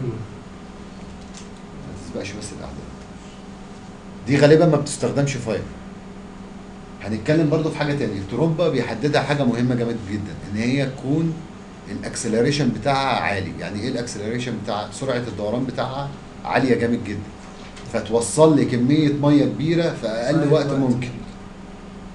تسبقش بس الاعداد. دي غالبا ما بتستخدمش فاير. هنتكلم برضو في حاجه ثانيه، الترومبه بيحددها حاجه مهمه جامد جدا، ان هي تكون الاكسلريشن بتاعها عالي. يعني ايه الاكسلريشن بتاعها؟ سرعه الدوران بتاعها عاليه جامد جدا، فتوصل لي كميه ميه كبيره في اقل وقت ممكن.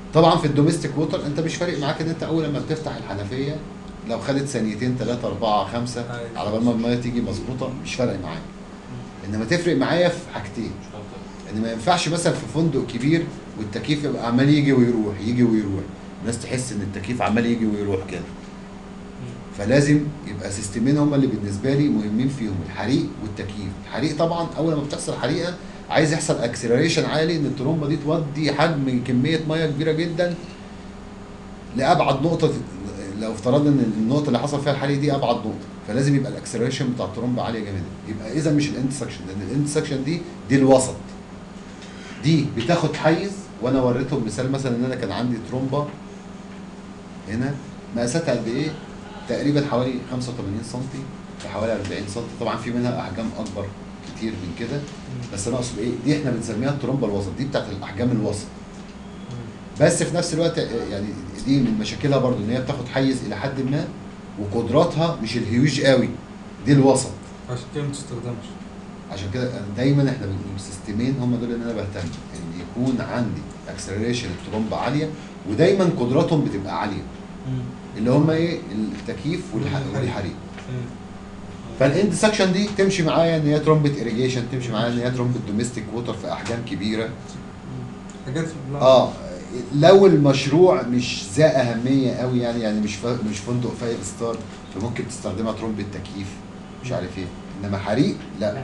طبعا في الدوميستيك ووتر انت مش فارق معاك ان انت اول لما بتفتح الحنفيه لو خدت ثانيتين ثلاثه اربعه خمسه على بال ما الميه تيجي مظبوطه مش فارق معاك. انما تفرق معايا في حاجتين، ان ما ينفعش مثلا في فندق كبير والتكييف يبقى عمال يجي ويروح يجي ويروح، الناس تحس ان التكييف عمال يجي ويروح كده. فلازم يبقى سيستمين هما اللي بالنسبه لي مهمين فيهم، الحريق والتكييف. الحريق طبعا اول ما بتحصل حريقه عايز يحصل اكسلريشن عالي ان الترومبه دي تودي حجم كميه ميه كبيره جدا لابعد نقطه. لو افترضنا ان النقطه اللي حصل فيها الحريق دي ابعد نقطه، فلازم يبقى الاكسلريشن بتاع الترومبه عاليه جدا. يبقى اذا مش الاند سكشن، لان الاند سكشن دي دي الوسط، دي بتاخد حيز. وانا وريتهم مثال مثلا ان انا كان عندي ترومبه هنا مقاساتها قد ايه؟ تقريبا حوالي خمسة وثمانين سم في حوالي أربعين سم. طبعا في منها احجام اكبر كتير من كده، بس انا اقصد ايه، دي احنا بنسميها الترومبه الوسط، دي بتاعت الاحجام الوسط. بس في نفس الوقت يعني دي من مشاكلها برضو ان هي بتاخد حيز الى حد ما، وقدراتها مش الهيوج قوي، دي الوسط. عشان كده ما بتستخدمش. عشان كده دايما احنا بنقول سيستمين هم دول اللي انا بهتم ان يكون عندي اكسلريشن الترومبه عاليه، ودايما قدراتهم بتبقى عاليه، اللي هم ايه، التكييف والحريق. فالاند سكشن دي تمشي معايا ان هي ترومبه اريجيشن، تمشي معايا ان هي ترومبه دوميستيك ووتر في احجام كبيره. حاجات في اه لو المشروع مش ذا اهميه قوي يعني يعني مش مش فندق فايف ستار، فممكن تستخدمها ترومبه تكييف مش عارف ايه، انما حريق لا.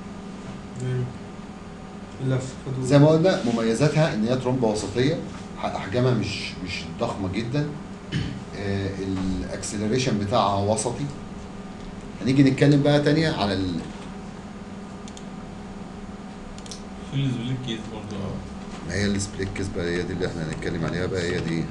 زي ما قلنا مميزاتها ان هي ترومبه وسطيه، احجامها مش مش ضخمه جدا، آه الاكسلريشن بتاعها وسطي. هنيجي نتكلم بقى تانية على ال في السبليت كيس برضه. ما هي السبليت كيس بقى، هي دي اللي احنا هنتكلم عليها بقى، هي دي.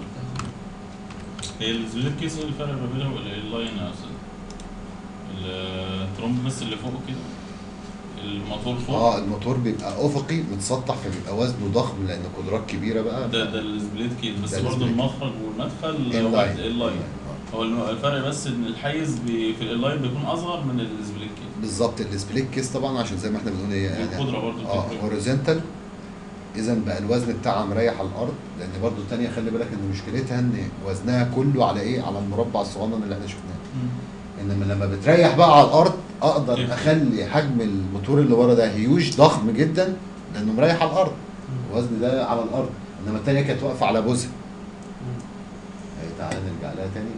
هي السبليت كيس ايه الفرق ما بينها واللاين اصلا؟ الترومب بس اللي فوق كده، الموتور فوق. اه الموتور بيبقى افقي متسطح، فبيبقى وزنه ضخم لان قدرات كبيره بقى. ده ده السبليت كيس، بس برضه المخرج والمدخل اللاين. اللاين. هو الفرق بس ان الحيز بي في اللاين بيكون اصغر من السبليت كيس. بالظبط. السبليت كيس طبعا عشان زي ما احنا بنقول هي يعني القدره برضه اه هوريزونتال، اذا بقى الوزن بتاعها مريح على الارض. لان برضه الثانيه خلي بالك ان مشكلتها ان وزنها كله على ايه، على المربع الصغنن اللي احنا شفناه. انما لما بتريح بقى على الارض اقدر كيف. اخلي حجم الموتور اللي ورا ده هيوج ضخم جدا لانه مريح على الارض، الوزن ده على الارض. انما الثانيه كانت واقفه على بوزها. تعالى نرجع لها تاني.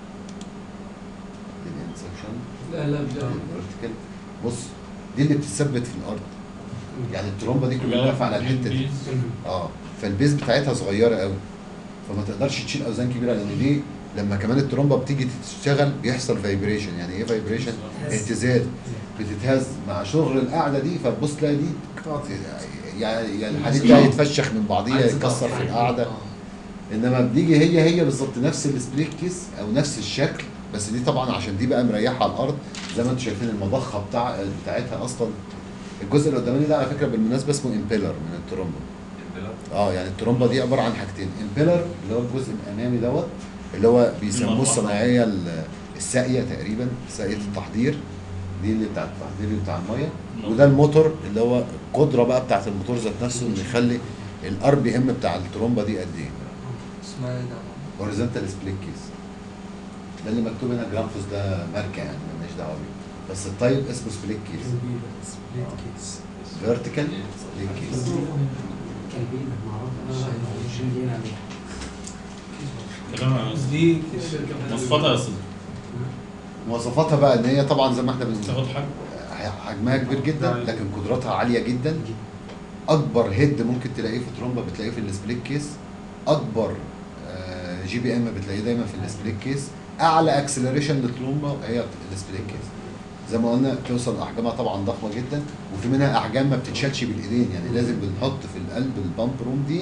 لا لا لا بص دي اللي بتثبت في الارض، يعني الترومبه دي كلها واقفه على الحته دي. اه فالبيز بتاعتها صغيره قوي، فما تقدرش تشيل اوزان كبيره، لان دي لما كمان الترومبه بتيجي تشتغل بيحصل فايبريشن. يعني ايه فايبريشن؟ اهتزاز، بتتهز مع شغل القعده دي. فتبص تلاقي دي يعني يعني الحديد ده يتفشخ من بعضيه يتكسر في القعده. انما بتيجي هي هي بالظبط نفس السبليت كيس او نفس الشكل، بس دي طبعا عشان دي بقى مريحه على الارض زي ما انتم شايفين. المضخه بتاع بتاعتها اصلا الجزء اللي قدامي ده على فكره بالمناسبه اسمه امبيلر من الترومبه. اه يعني الترومبه دي عباره عن حاجتين، امبيلر اللي هو الجزء الامامي دوت اللي هو بيسموه الصناعيه الساقيه تقريبا، ساقيه التحضير دي اللي بتاعت التحضير بتاع الميه. وده الموتور اللي هو القدره بقى بتاعت الموتور ذات نفسه انه يخلي الار بي ام بتاع الترومبه دي قد ايه. اسمها ايه ده؟ هوريزونتال سبليت كيس. ده اللي مكتوب هنا جرامفوس ده ماركه يعني مالناش دعوه بيه، بس الطيب اسمه سبليت كيس. سبليت كيس فيرتيكال سبليت كيس. كلبين معروف شايلين عليها. تمام. دي مواصفاتها يا استاذ. مواصفاتها بقى ان هي طبعا زي ما احنا بنقول تاخد حجم حجمها كبير جدا لكن قدراتها عاليه جدا. اكبر هيد ممكن تلاقيه في ترومبا بتلاقيه في السبليت كيس. اكبر جي بي ام بتلاقيه دايما في السبليت كيس. اعلى اكسلريشن للترومبا هي السبليت كيس. زي ما قلنا توصل احجامها طبعا ضخمه جدا، وفي منها احجام ما بتتشالش بالايدين، يعني لازم بنحط في القلب البامب روم دي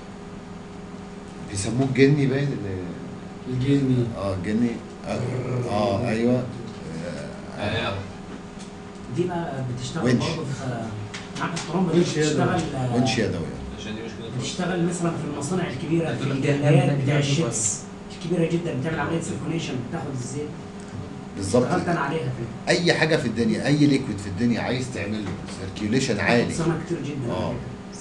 بيسموه الجني باين الجني. اه الجني اه, آه ايوه آه. دي بقى بتشتغل ونش. برضه في عارف الترومبه دي بتشتغل ونش يدوي بتشتغل مثلا في المصانع الكبيره في الجلايات بتاع الشيبس الكبيره جدا بتعمل عمليه سيركونيشن بتاخد الزيت بالظبط. اشتغلت انا عليها في اي حاجه في الدنيا، اي ليكويد في الدنيا عايز تعمل له سيركيوليشن عالي صنع كتير جدا اه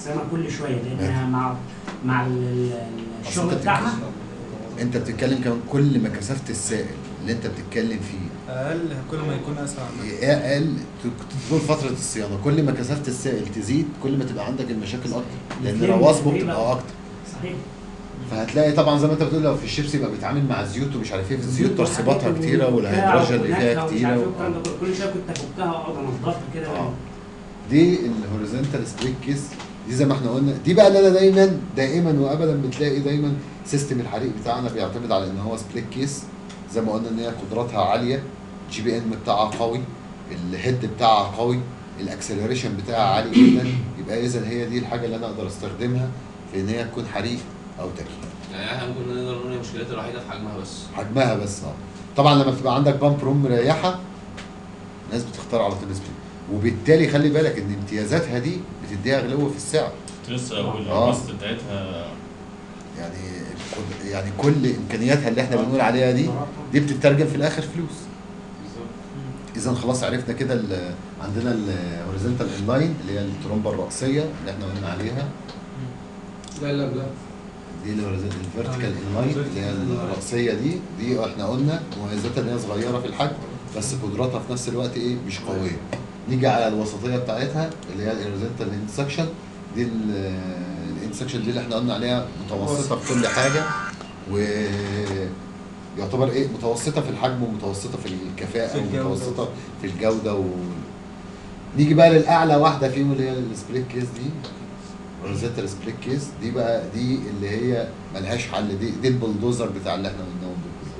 بستخدمها كل شويه لانها مع مع ال- الشغل أصل أنت بتاعها. انت بتتكلم كمان كل ما كثافه السائل اللي انت بتتكلم فيه اقل كل ما يكون اسرع. اقل طول فتره الصيانه، كل ما كثافه السائل تزيد كل ما تبقى عندك المشاكل اكتر، لان بتلم رواسبه تقريباً. بتبقى اكتر. صحيح. فهتلاقي طبعا زي ما انت بتقول لو في الشيبسي يبقى بيتعامل مع الزيوت ومش عارف ايه، الزيوت ترسباتها كتيره والهيدروجين اللي فيها كتيره و... كل شويه كنت افكها واقعد انضفها كده. اه دي الهوريزونتال سبليت كيس دي زي ما احنا قلنا، دي بقى اللي انا دايما دائما وابدا بتلاقي دايما سيستم الحريق بتاعنا بيعتمد على ان هو سبليت كيس، زي ما قلنا ان هي قدراتها عاليه، جي بي ان بتاعها قوي، الهيد بتاعها قوي، الاكسلريشن بتاعها عالي جدا، يبقى اذا هي دي الحاجه اللي انا اقدر استخدمها في ان هي تكون حريق او تكييف. يعني احنا ممكن نقدر نقول مشكلتها الوحيده في حجمها بس. حجمها بس اه. طبعا لما بتبقى عندك بامب روم مريحه الناس بتختار على طول سبليت، وبالتالي خلي بالك ان امتيازاتها دي بتديها غلو في السعر. لسه آه. والراست بتاعتها يعني يعني كل امكانياتها اللي احنا بنقول عليها دي دي بتترجم في الاخر فلوس. اذا خلاص عرفنا كده ال- عندنا الهوريزونتال انلاين اللي هي الترومبه الرأسيه اللي احنا قلنا عليها، لا لا لا دي الفيرتيكال انلاين اللي هي الرأسيه دي دي احنا قلنا مميزاتها ان هي صغيره في الحجم بس قدراتها في نفس الوقت ايه مش قويه. نيجي على الوسطيه بتاعتها اللي هي الهوريزونتال انسكشن، دي الانسكشن دي اللي احنا قلنا عليها متوسطه في كل حاجه، و يعتبر ايه متوسطه في الحجم ومتوسطه في الكفاءه ومتوسطه في الجوده و... نيجي بقى للاعلى واحده فيهم اللي هي السبليت كيس دي، روزيتا سبليت كيس دي بقى دي اللي هي ملهاش حل، دي دي البلدوزر بتاع اللي احنا قلناهم دول.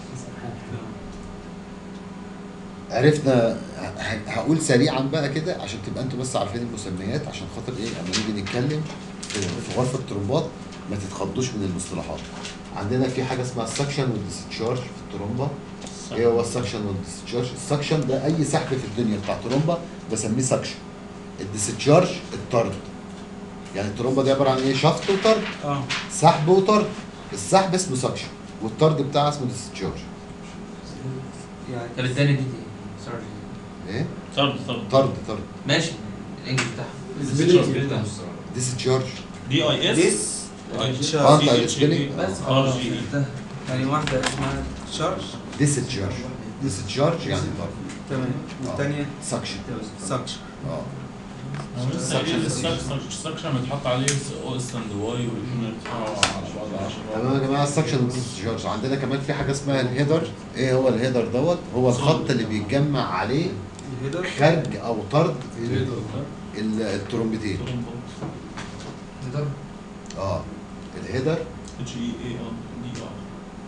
عرفنا ه- هقول سريعا بقى كده عشان تبقى انتوا بس عارفين المسميات، عشان خاطر ايه لما نيجي نتكلم في في غرفه الترومبات ما تتخضوش من المصطلحات. عندنا في حاجه اسمها السكشن والديسشارج في الترومبه. ايه هو السكشن والديسشارج؟ السكشن ده اي سحب في الدنيا بتاع ترومبه بسميه سكشن. الديسشارج الطرد. يعني الترومبه دي عباره عن ايه؟ شفط وطرد. اه سحب وطرد. السحب اسمه سكشن والطرد بتاعه اسمه ديسشارج. يعني طب التاني دي ايه؟ سوري. ايه؟ طرد طرد طرد طرد. ماشي الانجلش بتاعها. ديسشارج. دي اي اس ديس اه انت السبيلنج بس ار جي اي. يعني واحدة اسمها تشارج. ديسشارج. ديسشارج يعني طرد. تمام. والثانية سكشن. سكشن. اه السكشن السكشن بيتحط عليه او اس اند واي والاثنين يرتفعوا على بعض عشرة. تمام يا جماعه السكشن والديسشارج. عندنا كمان في حاجه اسمها الهيدر. ايه هو الهيدر دوت؟ هو الخط اللي بيتجمع عليه الهيدر. خرج او طرد ال- الترومبتين. هيدر. اه الهيدر اتش اي اي ار دي ار.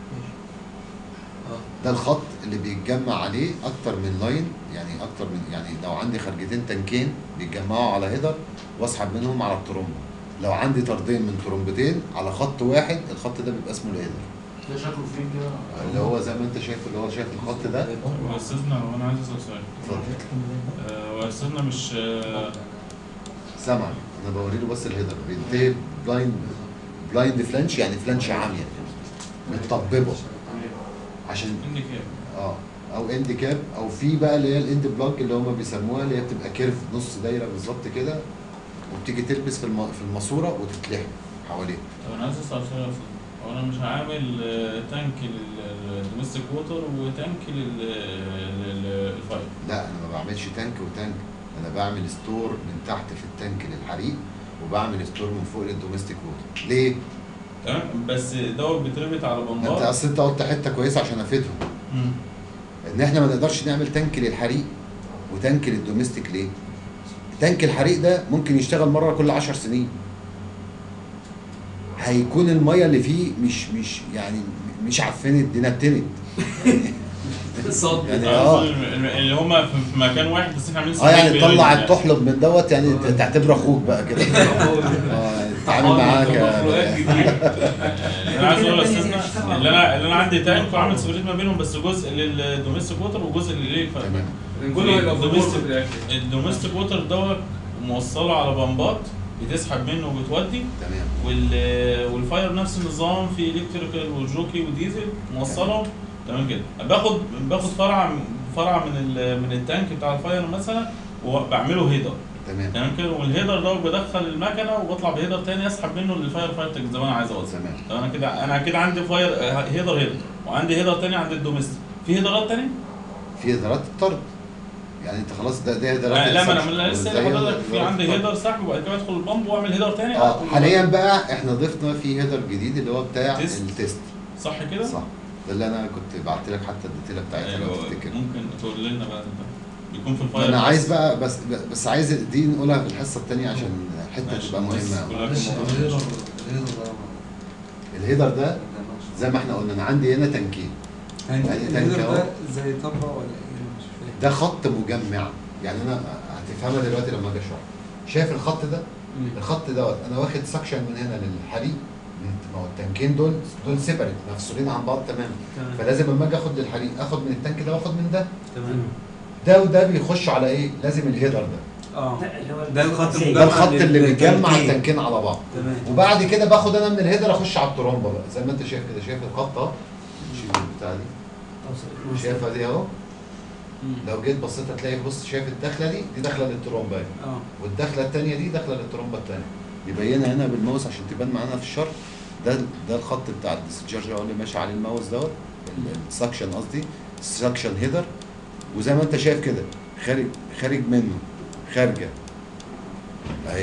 ده الخط اللي بيتجمع عليه اكتر من لاين، يعني اكتر من يعني لو عندي خرجتين تنكين بيتجمعوا على هيدر واسحب منهم على الترومبه. لو عندي طردين من ترومبتين على خط واحد الخط ده بيبقى اسمه الهيدر. ده شكله فين كده؟ اللي هو زي ما انت شايف اللي هو شايف الخط ده. هو استاذنا هو انا عايز اسال سؤال. اتفضل. آه، هو استاذنا مش آه، سامع انا بوري له بس الهيدر بينتهي بلايند بلايند فلانش، يعني فلانش عاميه متطببه عشان عندك ايه؟ اه او اند كاب او في بقى اللي هي الاند بلاج اللي هم بيسموها اللي هي بتبقى كيرف نص دايره بالظبط كده وبتيجي تلبس في الم- في الماسوره وتتلحم حواليها. طب انا عايز اسال سؤال يا استاذ. هو انا مش هعمل آه، تانك للدوميستيك ووتر وتانك للفاير. لا انا ما بعملش تانك وتانك، انا بعمل ستور من تحت في التانك للحريق وبعمل ستور من فوق للدوميستيك ووتر. ليه؟ تمام بس دوت بيتربط على انت بمبار. اصل انت قلت حته كويسه عشان افيدهم مم. ان احنا ما نقدرش نعمل تانك للحريق وتانك للدوميستيك. ليه؟ تانك الحريق ده ممكن يشتغل مره كل عشر سنين. هيكون الميه اللي فيه مش مش يعني مش عفنت دي نتنت الصوت يعني آه، اه اللي هم في في مكان واحد بس احنا عاملين اه يعني سبيل تطلع بيرنج التحلب من دوت يعني ت- تعتبره اخوك بقى كده. اه تتعامل معاه ك يعني انا عايز اقول لاستاذنا اللي انا اللي انا عندي تانك وعامل سبريت ما بينهم بس جزء للدوميستيك ووتر وجزء للفاير. تمام. كله هيبقى في الغرفة الدوميستيك في الاخر. الدوميستيك ووتر دوت موصله على بمبات بتسحب منه وبتودي، تمام وال والفاير نفس النظام في الكتريكال وجوكي وديزل موصلهم. تمام كده باخد باخد فرع فرع من ال... من التانك بتاع الفاير مثلا وبعمله هيدر. تمام تمام كده. والهيدر ده بدخل المكنه وبطلع بهيدر تاني اسحب منه للفاير فايتنج زي ما انا عايز اوصل. تمام. طب انا كده انا كده عندي فاير آه، هيدر هيدر وعندي هيدر تاني عند الدوميستيك. في هيدرات تاني؟ في هيدرات الطرد يعني انت خلاص ده ده هيدرات آه لا ما انا السكشن. من لسه وزي قايل لحضرتك في هيدرات عندي الطرد. هيدر سحب وبعد كده ادخل البامب واعمل هيدر تاني. اه حاليا بقى احنا ضفنا في هيدر جديد اللي هو بتاع تيست. التيست. صح كده؟ صح. ده اللي انا كنت بعت لك حتى الديتيله بتاعتها لو ايوه تفتكر. ممكن تقول لنا بقى بيكون في الفاير. انا عايز بقى بس بس عايز دي نقولها في الحصه الثانيه عشان حته ماشي. تبقى مهمه. معلش الهيدر الهيدر ده الهيدر ده زي ما احنا قلنا انا عندي هنا تنكين. يعني يعني الهيدر تانك أهو. ده زي طبقه ولا ايه؟ مش فاهم. ده خط مجمع يعني انا هتفهمها دلوقتي لما اجي اشرح. شايف الخط ده؟ الخط دوت انا واخد سكشن من هنا للحريق. ما هو التنكين دول دول سيبريت مفصولين عن بعض تماما. تمام فلازم لما اجي اخد للحريق اخد من التانك ده واخد من ده. تمام. ده وده بيخش على ايه؟ لازم الهيدر ده. اه ده اللي هو ده الخط الأساسي. ده الخط اللي للتنكين. بيجمع التنكين على بعض. تمام. وبعد كده باخد انا من الهيدر اخش على الترومبه بقى زي ما انت شايف كده. شايف الخط اهو؟ شايف البتاع دي؟ توصيل. شايفها دي اهو؟ مم. لو جيت بصيت هتلاقي بص شايف الدخله دي؟ دي داخله للترومبه اهي. اه والدخله الثانيه دي داخله للترومبه الثانيه. يبينها هنا بالماوس عشان تبان معانا في الشرح. ده ده الخط بتاع الديسشارج اللي ماشي عليه الماوس دوت السكشن قصدي السكشن هيدر. وزي ما انت شايف كده خارج خارج منه خارجه اهي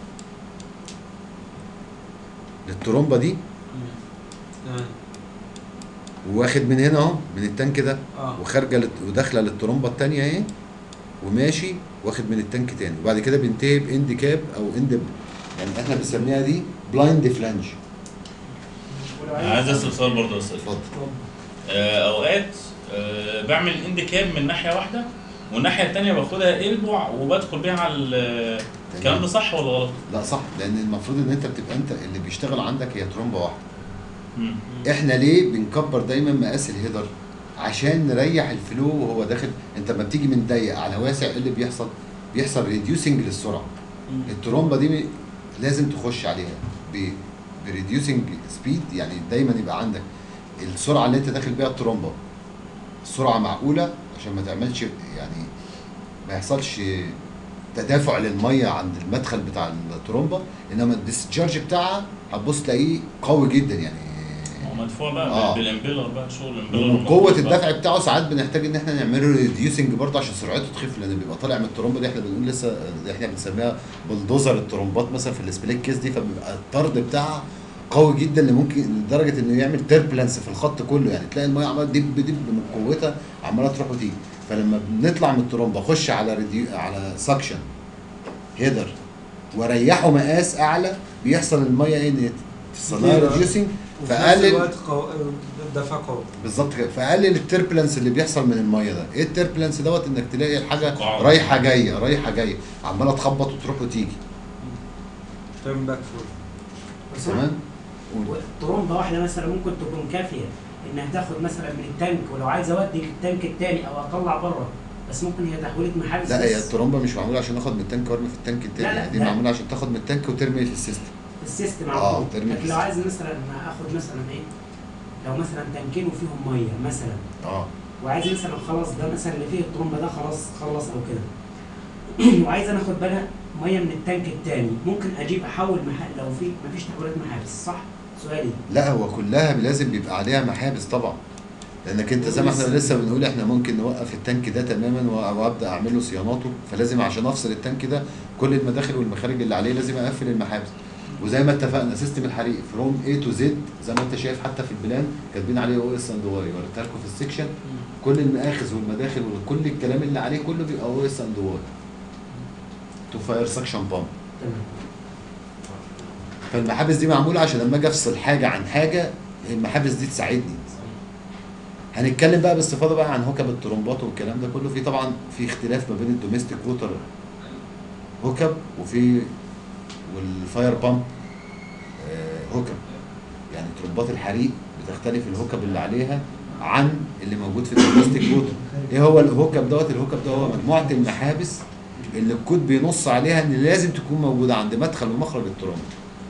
للترومبه دي. تمام. واخد من هنا اهو من التانك ده اه وخارجه لت... وداخله للترومبه الثانيه اهي وماشي واخد من التانك تاني. وبعد كده بينتهي باند كاب او اند يعني احنا بنسميها دي بلايند فلانج. انا عايز اسال سؤال برضه يا استاذ. اتفضل. آه، اوقات آه، بعمل اند كاب من ناحيه واحده والناحيه الثانيه باخدها البع وبدخل بيها على ال- الكلام ده صح ولا غلط؟ لا صح لان المفروض ان انت بتبقى انت اللي بيشتغل عندك هي ترومبه واحده. مم. احنا ليه بنكبر دايما مقاس الهيدر؟ عشان نريح الفلو وهو داخل. انت لما بتيجي من ضيق على واسع ايه اللي بيحصل؟ بيحصل ريديوسنج للسرعه. الترومبه دي لازم تخش عليها بريديوسنج سبيد يعني دايما يبقى عندك السرعه اللي انت داخل بيها الترومبه سرعه معقوله عشان ما تعملش يعني ما يحصلش تدافع للميه عند المدخل بتاع الترومبه. انما الديسشارج بتاعها هتبص تلاقيه قوي جدا يعني. هو مدفوع بقى آه. بالامبيلر بقى شغل الامبيلر. وقوه الدفع بتاعه ساعات بنحتاج ان احنا نعمله ريديوسنج برضه عشان سرعته تخف لان بيبقى طالع من الترومبه دي. احنا بنقول لسه احنا بنسميها بلدوزر الترومبات مثلا في السبليت كيس دي. فبيبقى الطرد بتاعها قوي جدا اللي ممكن لدرجه انه يعمل تربلنس في الخط كله يعني تلاقي الميه عماله دب دب من قوتها عماله تروح وتيجي. فلما بنطلع من الترومبه اخش على ريديو على سكشن هيدر واريحه مقاس اعلى بيحصل الميه ايه ان يحصل لها ريديوسنج وفي نفس فقلل الوقت قو... دفع قوي. بالظبط كده. فقلل التربلنس اللي بيحصل من الميه ده. ايه التربلنس دوت؟ انك تلاقي الحاجه قاعدة. رايحه جايه رايحه جايه عماله تخبط وتروح وتيجي. تيرن باك فول. بس تمام. ترومبه واحده مثلا ممكن تكون كافيه انها تاخد مثلا من التانك ولو عايز اودي التانك الثاني او اطلع بره بس ممكن هي تحويله محابس. لا بس هي الترومبه مش معموله عشان اخد من التانك وارمي في التانك التاني. لا، لا، يعني دي لا. معموله عشان تاخد من التانك وترمي في السيستم. السيستم آه، على طول. ترمي لكن في لو عايز مثلا اخد مثلا ايه لو مثلا تانكين وفيهم ميه مثلا اه وعايز مثلا خلاص ده مثلا اللي فيه الترومبه ده خلاص خلص او كده وعايز انا اخد بقى ميه من التانك الثاني ممكن اجيب احول محل لو في مفيش تحويلات محابس صح؟ سؤالي. لا هو كلها لازم بيبقى عليها محابس طبعا. لانك انت زي ما احنا لسه بنقول احنا ممكن نوقف التانك ده تماما وابدا اعمل له صياناته. فلازم عشان افصل التانك ده كل المداخل والمخارج اللي عليه لازم اقفل المحابس. وزي ما اتفقنا سيستم الحريق فروم اي تو زد زي ما انت شايف حتى في البلان كاتبين عليه او اس اند واي وريتها لكم في السكشن. كل المآخذ والمداخل وكل الكلام اللي عليه كله بيبقى او اس اند واي تو فاير سكشن بامب. تمام. فالمحابس دي معموله عشان لما اجي افصل حاجه عن حاجه المحابس دي تساعدني. هنتكلم بقى باستفاضه بقى عن هوكب الترومبات والكلام ده كله. في طبعا في اختلاف ما بين الدوميستيك ووتر هوكب وفي والفاير بامب هوكب. يعني ترومبات الحريق بتختلف الهوكب اللي عليها عن اللي موجود في الدوميستيك ووتر. ايه هو الهوكب دوت؟ الهوكب ده هو مجموعه المحابس اللي الكود بينص عليها ان لازم تكون موجوده عند مدخل ومخرج الترومبه.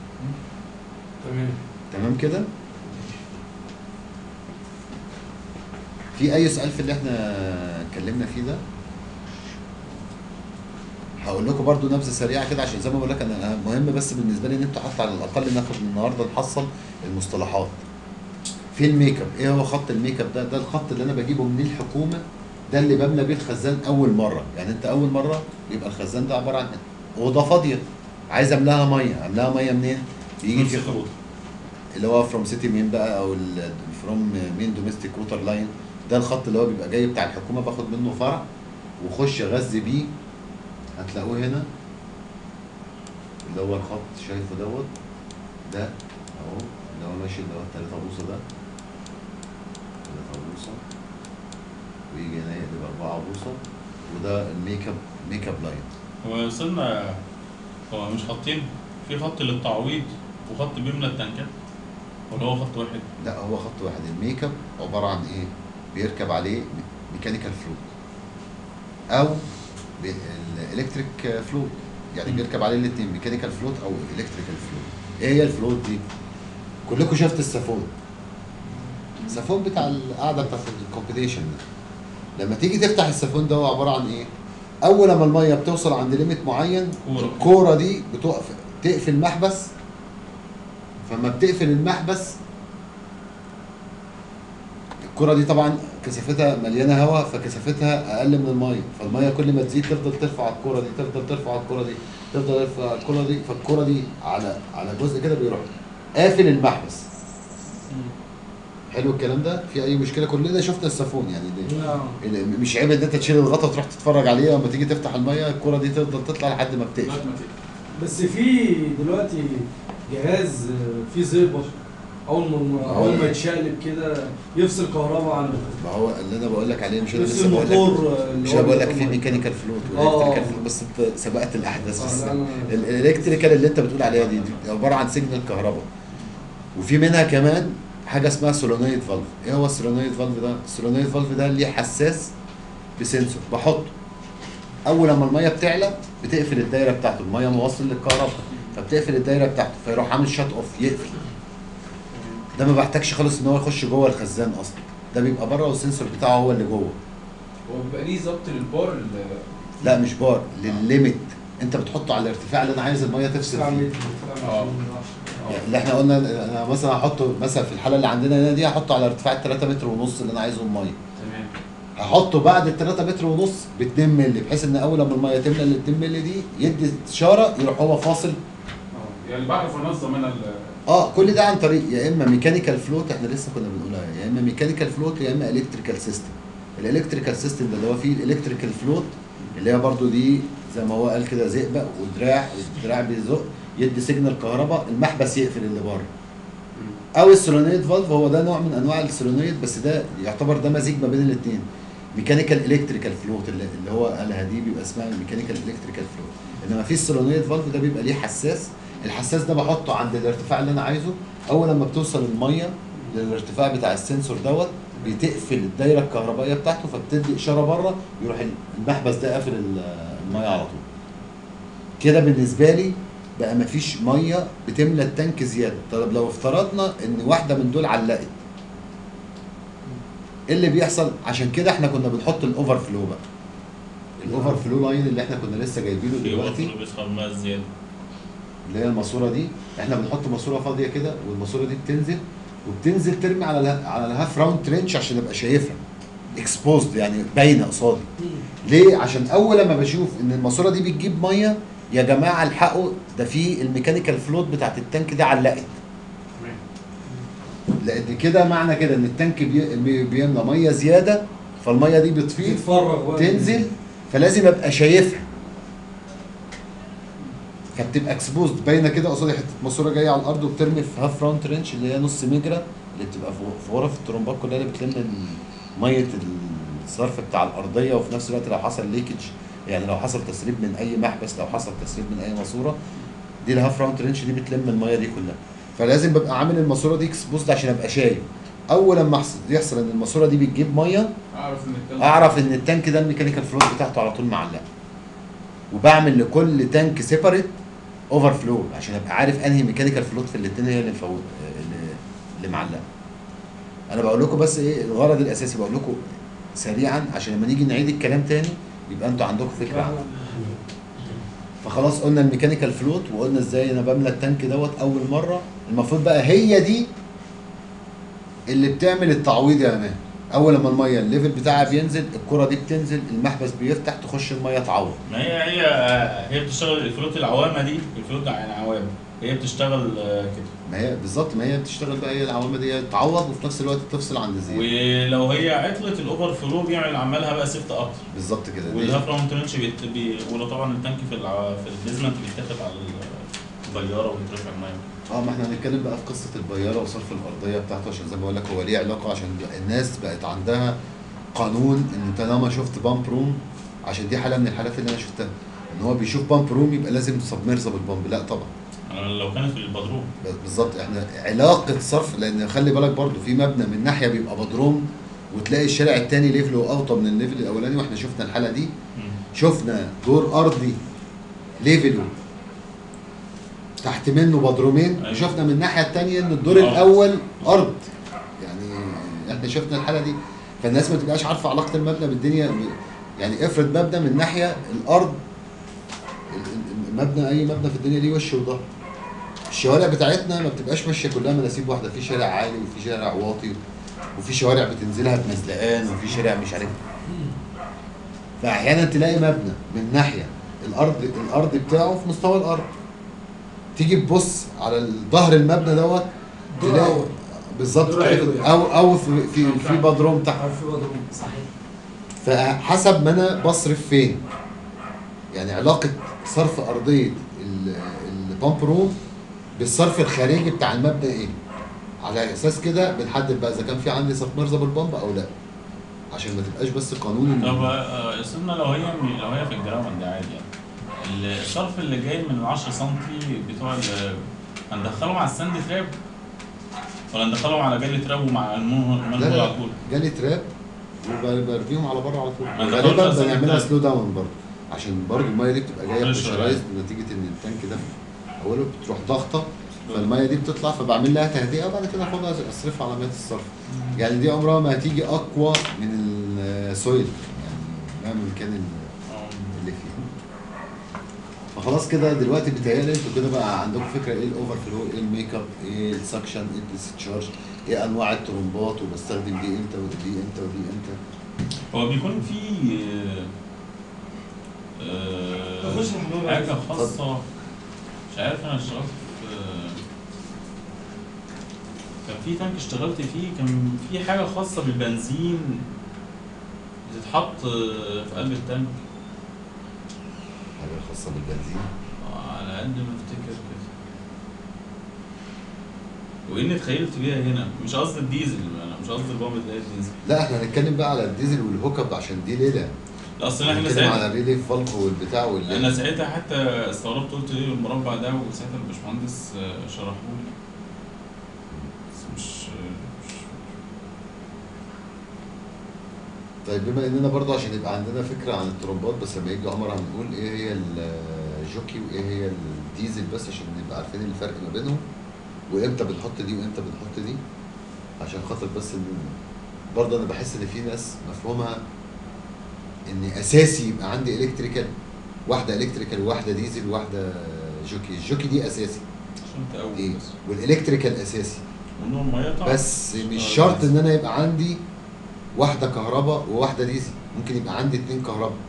تمام. تمام كده؟ في اي سؤال في اللي احنا اتكلمنا فيه ده؟ هقول لكم برضو نبذه سريعه كده عشان زي ما بقول لك انا مهم بس بالنسبه لي ان انتوا حتى على الاقل ناخد من النهارده نحصل المصطلحات. في الميك اب، ايه هو خط الميك اب ده؟ ده الخط اللي انا بجيبه من الحكومه، ده اللي بملى بيه الخزان اول مره. يعني انت اول مره بيبقى الخزان ده عباره عن اوضه فاضيه، عايز املاها ميه، املاها ميه منين؟ بيجي في خط اللي هو فروم سيتي مين بقى او فروم مين دوميستيك ووتر لاين، ده الخط اللي هو بيبقى جاي بتاع الحكومه، باخد منه فرع وخش اغذي بيه. هتلاقوه هنا اللي هو الخط شايفه دوت، ده اهو اللي هو ماشي اللي هو التلاتة بوصه ده، تلاتة بوصه، ويجي هنا يقلب أربعة بوصه، وده الميك اب ميك اب لاين. هو وصلنا، هو مش خطين، في خط للتعويض وخط بيملى التنكات، ولا هو خط واحد؟ لا هو خط واحد. الميك اب عباره عن ايه؟ بيركب عليه ميكانيكال فلوت او الالكتريك فلوت، يعني بيركب عليه الاثنين، ميكانيكال فلوت او الكتريكال فلوت. ايه هي الفلوت دي؟ كلكم شفت السافون، السافون بتاع القعده بتاعت الكومبيتيشن ده، لما تيجي تفتح السافون ده هو عباره عن ايه؟ اول لما الميه بتوصل عند ليميت معين الكوره دي بتوقف تقفل محبس، فما بتقفل المحبس الكرة دي طبعا كثافتها مليانه هواء، فكثافتها اقل من الميه، فالميه كل ما تزيد تفضل ترفع الكرة دي، تفضل ترفع الكرة دي، تفضل ترفع الكرة دي، فالكرة دي على على جزء كده بيروح قافل المحبس. حلو الكلام ده؟ في اي مشكله؟ كلنا شفنا السافون يعني دي. مش عيب ان انت تشيل الغطا وتروح تتفرج عليه، لما تيجي تفتح الميه الكرة دي تفضل تطلع لحد ما بتقفل. بس في دلوقتي جهاز فيه زئبق، اول ما اول ما يتشقلب كده يفصل كهرباء عنه. ما هو اللي انا بقول لك عليه، مش انا يفصل لسه بقول الموتور لك، مش انا بقول لك في ميكانيكال فلوت والكتريكال فلوت، بس انت سبقت الاحداث. بس الالكتريكال اللي انت بتقول عليها دي, دي عباره عن سيجنال كهرباء، وفي منها كمان حاجه اسمها سولونويد فالف. ايه هو السولونويد فالف ده؟ السولونويد فالف ده ليه حساس بسنسور بحطه، اول لما الميه بتعلى بتقفل الدايره بتاعته، الميه موصل للكهرباء فبتقفل الدايره بتاعته، فيروح عامل شات اوف يقفل. ده ما بحتاجش خالص ان هو يخش جوه الخزان اصلا، ده بيبقى بره والسنسور بتاعه هو اللي جوه. هو بيبقى ليه ظبط للبار؟ لا مش بار، للليميت، انت بتحطه على الارتفاع اللي انا عايز الميه تفصل فيه. اه يعني اللي احنا قلنا انا مثلا هحطه مثلا في الحاله اللي عندنا هنا دي، هحطه على ارتفاع تلاتة متر ونص اللي انا عايزه الميه. تمام. هحطه بعد ال تلاتة متر ونص ب اتنين مللي، بحيث ان اول لما الميه تملى ال اتنين مللي دي يدي اشاره يروح هو فاصل. اه يعني بعرف انظم انا اه كل ده عن طريق يا اما ميكانيكال فلوت، احنا لسه كنا بنقولها، يا اما ميكانيكال فلوت يا اما الكتريكال سيستم. الالكتريكال سيستم ده اللي هو فيه الالكتريكال فلوت، اللي هي برضو دي زي ما هو قال كده زئبق ودراع، الدراع بيزق يدي سيجنال كهرباء، المحبس يقفل اللي بره. او السولونويد فالف، هو ده نوع من انواع السولونويد، بس ده يعتبر ده مزيج ما بين الاثنين، ميكانيكال الكتريكال فلوت اللي, اللي هو قالها دي بيبقى اسمها ميكانيكال الكتريكال فلوت. انما في السولونويد فالف ده بيبقى ليه حساس، الحساس ده بحطه عند الارتفاع اللي انا عايزه، اول لما بتوصل الميه للارتفاع بتاع السنسور دوت بتقفل الدايره الكهربائيه بتاعته، فبتدي اشاره بره يروح المحبس ده قافل الميه على طول. كده بالنسبه لي بقى مفيش ميه بتملى التانك زياده. طب لو افترضنا ان واحده من دول علقت، ايه اللي بيحصل؟ عشان كده احنا كنا بنحط الاوفر فلو بقى، الاوفر فلو لاين اللي احنا كنا لسه جايبينه دلوقتي، بيسخن الميه الزياده اللي هي الماسوره دي، احنا بنحط ماسوره فاضيه كده، والماسوره دي بتنزل وبتنزل ترمي على اله... على الهاف راوند ترنش عشان ابقى شايفها اكسبوزد، يعني باينه قصادي. ليه؟ عشان اول لما بشوف ان الماسوره دي بتجيب ميه، يا جماعه الحقوا ده في الميكانيكال فلوت بتاعت التانك دي علقت. لان كده معنى كده ان التانك بي... بيملى ميه زياده، فالميه دي بتفيض تنزل، فلازم ابقى شايفها، فبتبقى اكسبوزد باينه كده قصادي، حته ماسوره جايه على الارض وبترمي في هاف راوند ترنش اللي هي نص مجرى، اللي بتبقى في غرف الترمبات كلها، اللي بتلم ميه الصرف بتاع الارضيه، وفي نفس الوقت لو حصل ليكج، يعني لو حصل تسريب من اي محبس، لو حصل تسريب من اي ماسوره، دي الهاف راوند ترنش دي بتلم الميه دي كلها. فلازم ببقى عامل الماسوره دي اكسبوزد عشان ابقى شايف. اول لما يحصل ان الماسوره دي بتجيب ميه، اعرف ان التانك اعرف ان التانك ده الميكانيكال فلوت بتاعته على طول معلقه، وبعمل لكل تانك سيبريت اوفر فلو عشان ابقى عارف انهي ميكانيكال فلوت في الاثنين هي اللي مفوت اللي, اللي معلقه. انا بقول لكم بس ايه الغرض الاساسي، بقول لكم سريعا عشان لما نيجي نعيد الكلام تاني يبقى انتوا عندكم فكره عنه. فخلاص قلنا الميكانيكال فلوت، وقلنا ازاي انا بملى التانك دوت اول مره. المفروض بقى هي دي اللي بتعمل التعويض يا مان. اول لما الميه الليفل بتاعها بينزل، الكره دي بتنزل، المحبس بيفتح، تخش الميه تعوض. ما هي هي هي بتشتغل الفلوت العوامه دي، الفلوت يعني عوامه هي بتشتغل كده. ما هي بالظبط، ما هي بتشتغل بقى، هي العوامه دي تعوض وفي نفس الوقت تفصل عن الزيت. ولو هي عطلت الاوفر فلو بيعمل عملها بقى سيفت اكتر. بالظبط كده. والهاف راوند ترنش بيت... بي... ولو طبعا التانك في الع... في البيزمنت بيتاخد على البياره ويترفع الميه. اه ما احنا هنتكلم بقى في قصه البياره وصرف الارضيه بتاعته، عشان زي ما بقول لك هو ليه علاقه، عشان الناس بقت عندها قانون ان انت لما شفت بامب روم، عشان دي حاله من الحالات اللي انا شفتها، ان هو بيشوف بامب روم يبقى لازم سبمرسبل بامب. لا طبعا. لو كانت في البدروم بالظبط. احنا علاقه صرف، لان خلي بالك برضو في مبنى من ناحيه بيبقى بدروم وتلاقي الشارع الثاني ليفله اوطى من الليفل الاولاني، واحنا شفنا الحاله دي. شفنا دور ارضي ليفله تحت منه بدرومين. أيوة. وشفنا من الناحيه الثانيه ان الدور أوه. الاول ارض. يعني احنا شفنا الحاله دي. فالناس ما تبقاش عارفه علاقه المبنى بالدنيا. يعني افرض مبنى من ناحيه الارض، مبنى اي مبنى في الدنيا ليه وش وظهر. الشوارع بتاعتنا ما بتبقاش ماشيه كلها مناسيب واحده، في شارع عالي وفي شارع واطي وفي شوارع بتنزلها بمزلقان وفي شارع مش عارف. فاحيانا تلاقي مبنى من ناحيه الارض الارض بتاعه في مستوى الارض، تيجي تبص على ظهر المبنى دوت تلاقي بالظبط او او في في في بدروم تحت. او في بدروم صحيح. فحسب ما انا بصرف فين، يعني علاقه صرف ارضيه البامب روم بالصرف الخارجي بتاع المبنى ايه، على اساس كده بنحدد بقى اذا كان في عندي سبمرزبل بامب او لا، عشان ما تبقاش بس قانون. طب يا استاذنا لو هي لو هي في الجراوند عادي يعني الصرف اللي جاي من ال عشرة سم بتوع هندخلهم على الساند تراب ولا ندخلهم على جالي تراب ومع المنهول على طول؟ جالي تراب وبرميهم على بره على طول. غالبا بنعملها سلو داون برضه، عشان برضه الميه دي بتبقى جايه بريشرايزد نتيجه ان التانك ده اوله بتروح ضغطه، فالميه دي بتطلع، فبعمل لها تهدئه وبعد كده اخدها اصرفها على ميه الصرف. يعني دي عمرها ما هتيجي اقوى من السويل، يعني مهما كان اللي فيه. فخلاص كده دلوقتي بيتهيألي انتوا كده بقى عندكم فكره ايه الاوفر فلو، ايه الميك اب، ايه السكشن، ايه الديسشارج، ايه انواع الترومبات وبستخدم دي امتى ودي امتى ودي امتى. هو بيكون في آه حاجه خاصه، مش عارف انا اشتغلت في كان في تانك اشتغلت فيه، كان في حاجه خاصه بالبنزين بتتحط في قلب التانك. حاجه خاصه بالبنزين؟ على قد ما افتكر كده، واني اتخيلت بيها هنا. مش قصدي الديزل، انا مش قصدي البامب اللي هي الديزل. لا احنا هنتكلم بقى على الديزل والهوك اب عشان دي ليله. لا اصل احنا ساعتها على الريلي فالف والبتاع والليل. انا ساعتها حتى استغربت قلت ايه المربع ده، وساعتها الباشمهندس شرحه لي بس مش مش طيب بما اننا برضه عشان يبقى عندنا فكره عن الترومبات، بس لما يجي عمر هنقول ايه هي الجوكي وايه هي الديزل، بس عشان نبقى عارفين الفرق ما بينهم وامتى بنحط دي وامتى بنحط دي، عشان خاطر بس ان برضه انا بحس ان في ناس مفهومها ان اساسي يبقى عندي الكتريكال، واحده الكتريكال وواحده ديزل وواحده جوكي. الجوكي دي اساسي عشان تقوي إيه؟ بس، والالكتريكال اساسي والنور ميه طبعا، بس مش شرط ان انا يبقى عندي واحده كهرباء وواحده ديزل. ممكن يبقى عندي اتنين كهرباء.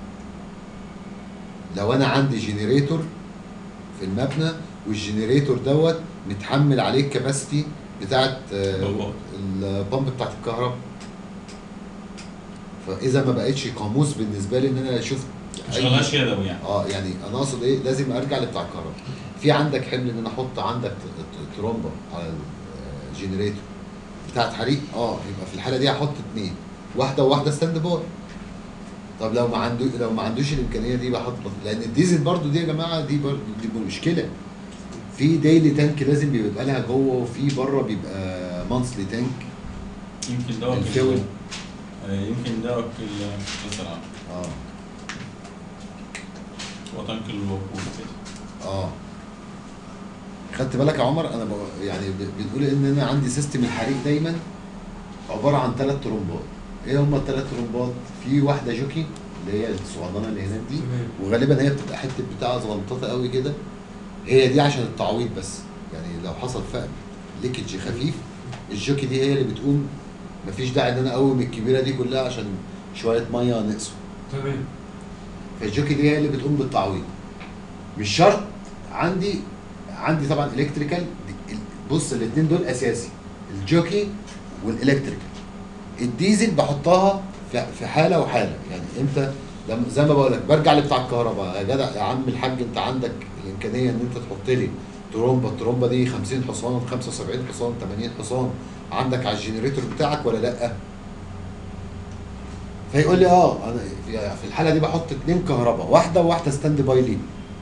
لو انا عندي جنريتور في المبنى والجنريتور دوت متحمل عليه الكباستي بتاعت البامب بتاعت الكهرباء، فاذا ما بقتش قاموس بالنسبه لي ان انا اشوف مش شغلاش يدوي يعني. اه يعني انا اقصد ايه، لازم ارجع لبتاع الكهرباء. في عندك حمل ان انا احط عندك ترومبه على الجنريتور بتاعت حريق، اه يبقى في الحاله دي هحط اتنين، واحده وواحده ستاند باي. طب لو ما عنده لو ما عندوش الامكانيه دي بحط، لان الديزل برضو دي يا جماعه دي برضو دي مشكله. في ديلي تانك لازم بيبقى لها جوه، وفي بره بيبقى مانثلي تانك. يمكن ده الفيول يمكن ده مثلا اه هو تانك الوقود كده. اه خدت بالك يا عمر، انا يعني بنقول ان انا عندي سيستم الحريق دايما عباره عن ثلاث ترومبات. ايه هم الثلاث ترومبات؟ في واحده جوكي اللي هي الصغننه اللي هناك دي، تمام. وغالبا هي بتبقى حته بتاعه زلططه قوي كده، هي دي عشان التعويض بس. يعني لو حصل فقد ليكج خفيف، الجوكي دي هي اللي بتقوم. مفيش داعي ان انا اقوم الكبيره دي كلها عشان شويه ميه نقصوا. تمام. فالجوكي دي هي اللي بتقوم بالتعويض. مش شرط. عندي عندي طبعا الكتريكال. بص الاثنين دول اساسي، الجوكي والالكتريكال. الديزل بحطها في في حاله وحاله. يعني امتى؟ لما زي ما بقول لك برجع لبتاع الكهرباء، يا جدع يا عم الحاج انت عندك الامكانيه ان انت تحط لي ترومبه، الترومبه دي خمسين حصان، خمسة وسبعين حصان، ثمانين حصان، عندك على الجنريتور بتاعك ولا لا؟ فيقول لي اه انا في الحاله دي بحط اتنين كهرباء، واحده وواحده ستاند باي ليه.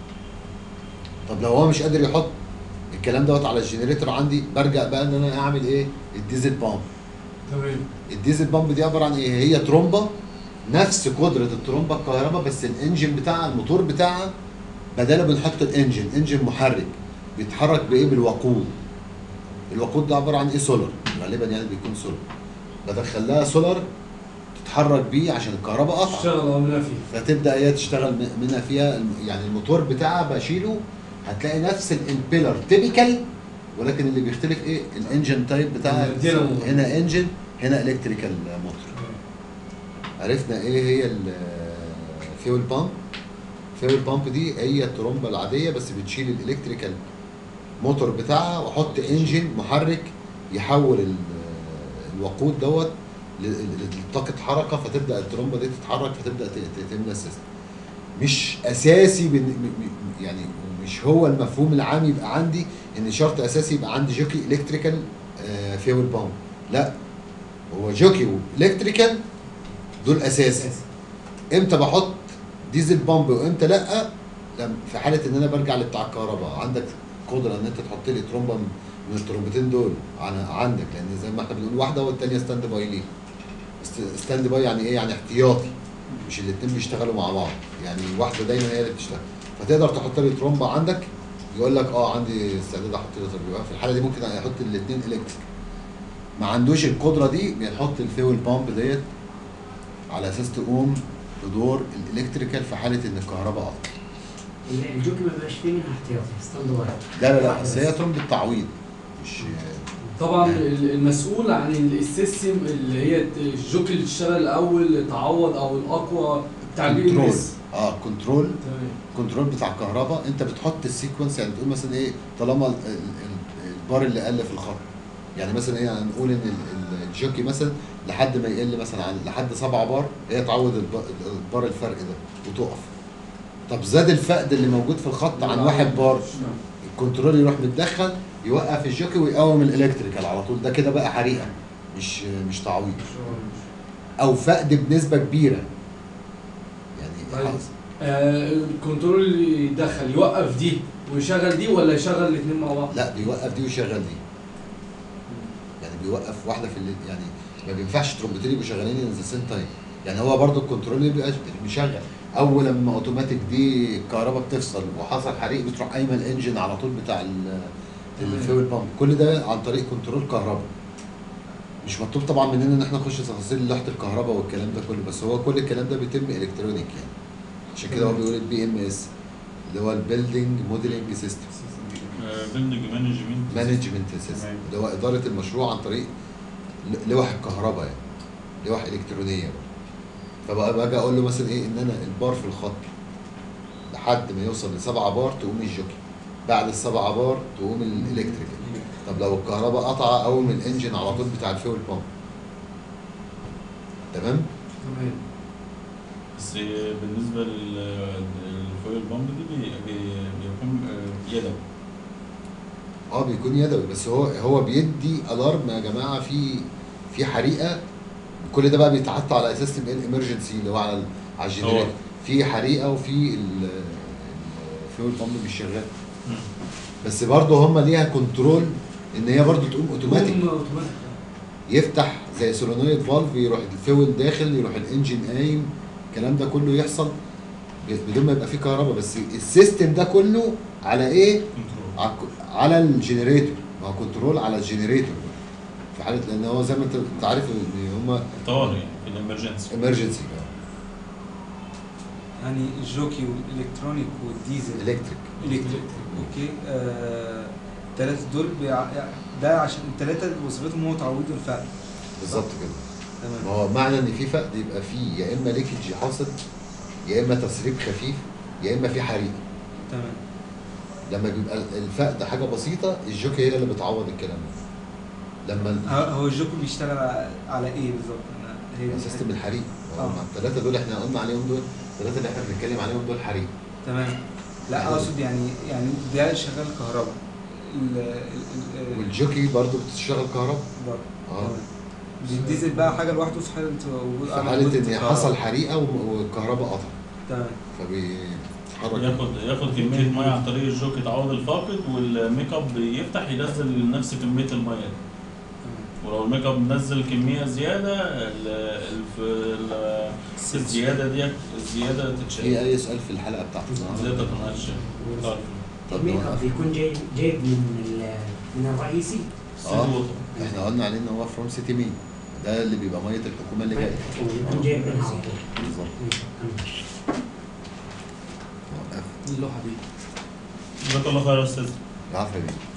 طب لو هو مش قادر يحط الكلام دوت على الجنريتور عندي، برجع بقى ان انا اعمل ايه؟ الديزل بامب. تمام. الديزل بامب دي عباره عن ايه؟ هي ترومبه نفس قدره الترومبه الكهرباء، بس الانجن بتاعها الموتور بتاعها بدل بنحط الانجن انجن محرك بيتحرك بايه؟ بالوقود. الوقود ده عباره عن ايه؟ سولار غالبا، يعني بيكون سولار. بدخل لها سولار تتحرك بيه عشان الكهرباء قطع، اشتغل اه منها فيه. فتبدا هي تشتغل منها فيها. يعني الموتور بتاعها بشيله، هتلاقي نفس الامبيلر تيبيكال، ولكن اللي بيختلف ايه؟ الانجن تايب بتاعها. الدينامو. هنا انجن، هنا الكتريكال موتور. عرفنا ايه هي الفيول بامب. الفيول بامب دي هي الترومبه العاديه، بس بتشيل الالكتريكال موتور بتاعها واحط انجن محرك يحول ال- الوقود دوت ل- لطاقه حركه، فتبدا الترومبه دي تتحرك، فتبدا ت- ت- تملى السيستم. مش اساسي بن- م- م- يعني مش هو المفهوم العام يبقى عندي ان شرط اساسي يبقى عندي جوكي الكتريكال فيول بامب. لا، هو جوكي والكتريكال دول اساسي. امتى بحط ديزل بامب وامتى لا؟ لما في حاله ان انا برجع لبتاع الكهرباء، عندك قدره ان انت تحط لي ترومبه من الترومبتين دول عن- عندك، لان زي ما احنا بنقول واحده والثانيه ستاند باي ليه. است- ستاند باي يعني ايه؟ يعني احتياطي، مش الاثنين بيشتغلوا مع بعض. يعني واحده دايما هي اللي بتشتغل، فتقدر تحط لي ترومبه عندك، يقول لك اه عندي استعداد احط لي ترومبه. في الحاله دي ممكن احط الاثنين الكتريك. ما عندوش القدره دي، بنحط الفيول بامب ديت على اساس تقوم بدور الالكتريكال في حاله ان الكهرباء قطع. الجوكي ما بيبقاش فيه منها احتياطي ستاند باي. لا لا لا، بس هي ترومبه تعويض مش. طبعا ال- المسؤول عن ال- السيستم اللي هي الجوكي اللي تشتغل الاول تعوض او الاقوى بتاع البي ام كنترول. اس. اه كنترول. تمام. كنترول بتاع الكهرباء. انت بتحط السيكونس، يعني تقول مثلا ايه؟ طالما ال- ال- البار اللي قل في الخط، يعني مثلا ايه؟ هنقول ان ال- ال- الجوكي مثلا لحد ما يقل مثلا عن لحد سبعة بار، هي تعوض الب- البار الفرق ده وتقف. طب زاد الفقد اللي موجود في الخط عن واحد بار، الكنترول يروح متدخل يوقف الجوكي ويقوم الالكتريكال على طول. ده كده بقى حريقه، مش مش تعويض، او فقد بنسبه كبيره. يعني طيب. حصل. آه الكنترول اللي يدخل يوقف دي ويشغل دي ولا يشغل الاثنين مع بعض؟ لا، بيوقف دي ويشغل دي. يعني بيوقف واحده في الليل. يعني ما بينفعش ترومبتين يبقوا شغالين ان ذا سيم تايم. يعني هو برضو الكنترول اللي بيبقى بيشغل اول لما اوتوماتيك دي الكهرباء بتفصل وحصل حريق، بتروح قايمه الانجن على طول بتاع ال- الفيول بامب. كل ده عن طريق كنترول كهرباء. مش مطلوب طبعا مننا ان احنا نخش تفاصيل لوحه الكهرباء والكلام ده كله، بس هو كل الكلام ده بيتم الكترونيك يعني. عشان كده هو بيقول البي ام اس اللي هو البيلدينج موديلنج سيستم، بيلدنج مانجمنت مانجمنت سيستم، تمام. اللي هو اداره المشروع عن طريق ل- لوح الكهرباء، يعني لوح الكترونيه برضه. فبقى باجي اقول له مثلا ايه؟ ان انا البار في الخط لحد ما يوصل لسبعة بار تقوم الجوكي، بعد السبعة بار تقوم الالكتريكال. طب لو الكهرباء قطع اقوم الانجن على طول بتاع الفيول بامب. تمام؟ تمام. بس بالنسبه لل- للفويل بامب دي بي- بي- بيكون آه، يدوي. اه بيكون يدوي، بس هو هو بيدي الارم يا جماعه في في حريقه. كل ده بقى بيتحط على اساس ايه؟ الامرجنسي اللي هو على ال- على الجنريتور. في حريقه وفي ال- الفيول بامب مش شغال. مم. بس برضه هم ليها كنترول ان هي برضه تقوم اوتوماتيك. هم اوتوماتيك. يفتح زي سولونويد فالف، يروح الفيول داخل، يروح الانجن قايم، الكلام ده كله يحصل ب- بدون ما يبقى فيه كهرباء. بس السيستم ده كله على ايه؟ كنترول. على الك- على الجنريتور. ما هو كنترول على الجنريتور في حاله، لان هو زي ما انت أنت عارف ان هم طوارئ يعني في الامرجنسي. امرجنسي. يعني الجوكي والالكترونيك والديزل الكتريك. الكتريك اوكي آه، الثلاثه دول بيع... ده عشان الثلاثه وظيفتهم هو تعويض الفقد. بالظبط كده. ما تمام هو معنى ان في فقد يبقى فيه يا اما ليكج حاصل، يا اما تسريب خفيف، يا اما في حريق. تمام. لما بيبقى الفقد حاجه بسيطه الجوكي هي اللي بتعوض الكلام ده. لما ال- هو هو الجوكي بيشتغل على, على ايه بالظبط؟ أنا- هي دي سيستم الحريق. آه. هو مع الثلاثه دول احنا قلنا عليهم دول، الثلاثه اللي احنا بنتكلم عليهم دول حريق. تمام. لا اقصد يعني يعني ده شغال كهرباء. ال ال ال والجوكي برضو بتشتغل كهرباء. برضه. اه. تمام. الديزل بقى حاجه لوحده في حاله وجود في عدم حاله وجود ان الكهرباء. حصل حريقه والكهرباء قطع تمام. فبيتحرك. ياخد ياخد كميه ميه عن طريق الجوك يتعوض الفاقد، والميك اب يفتح ينزل نفس كميه الميه دي. تمام. ولو الميك اب نزل كميه زياده ال- الف- ال- الزياده ديت الزياده في تتشال. اي سؤال في الحلقه بتاعتنا؟ زياده ما تتشال. طب الميك اب نوقف. بيكون جايب جايب من ال- من الرئيسي. اه احنا قلنا عليه ان هو فروم سيتي مين، ده اللي بيبقى ميه الحكومه اللي جايه. بيكون جايب منها على طول. بالظبط. تمام. نوقف. اللوحه دي جزاك الله خير يا استاذ. العفو يا بيه.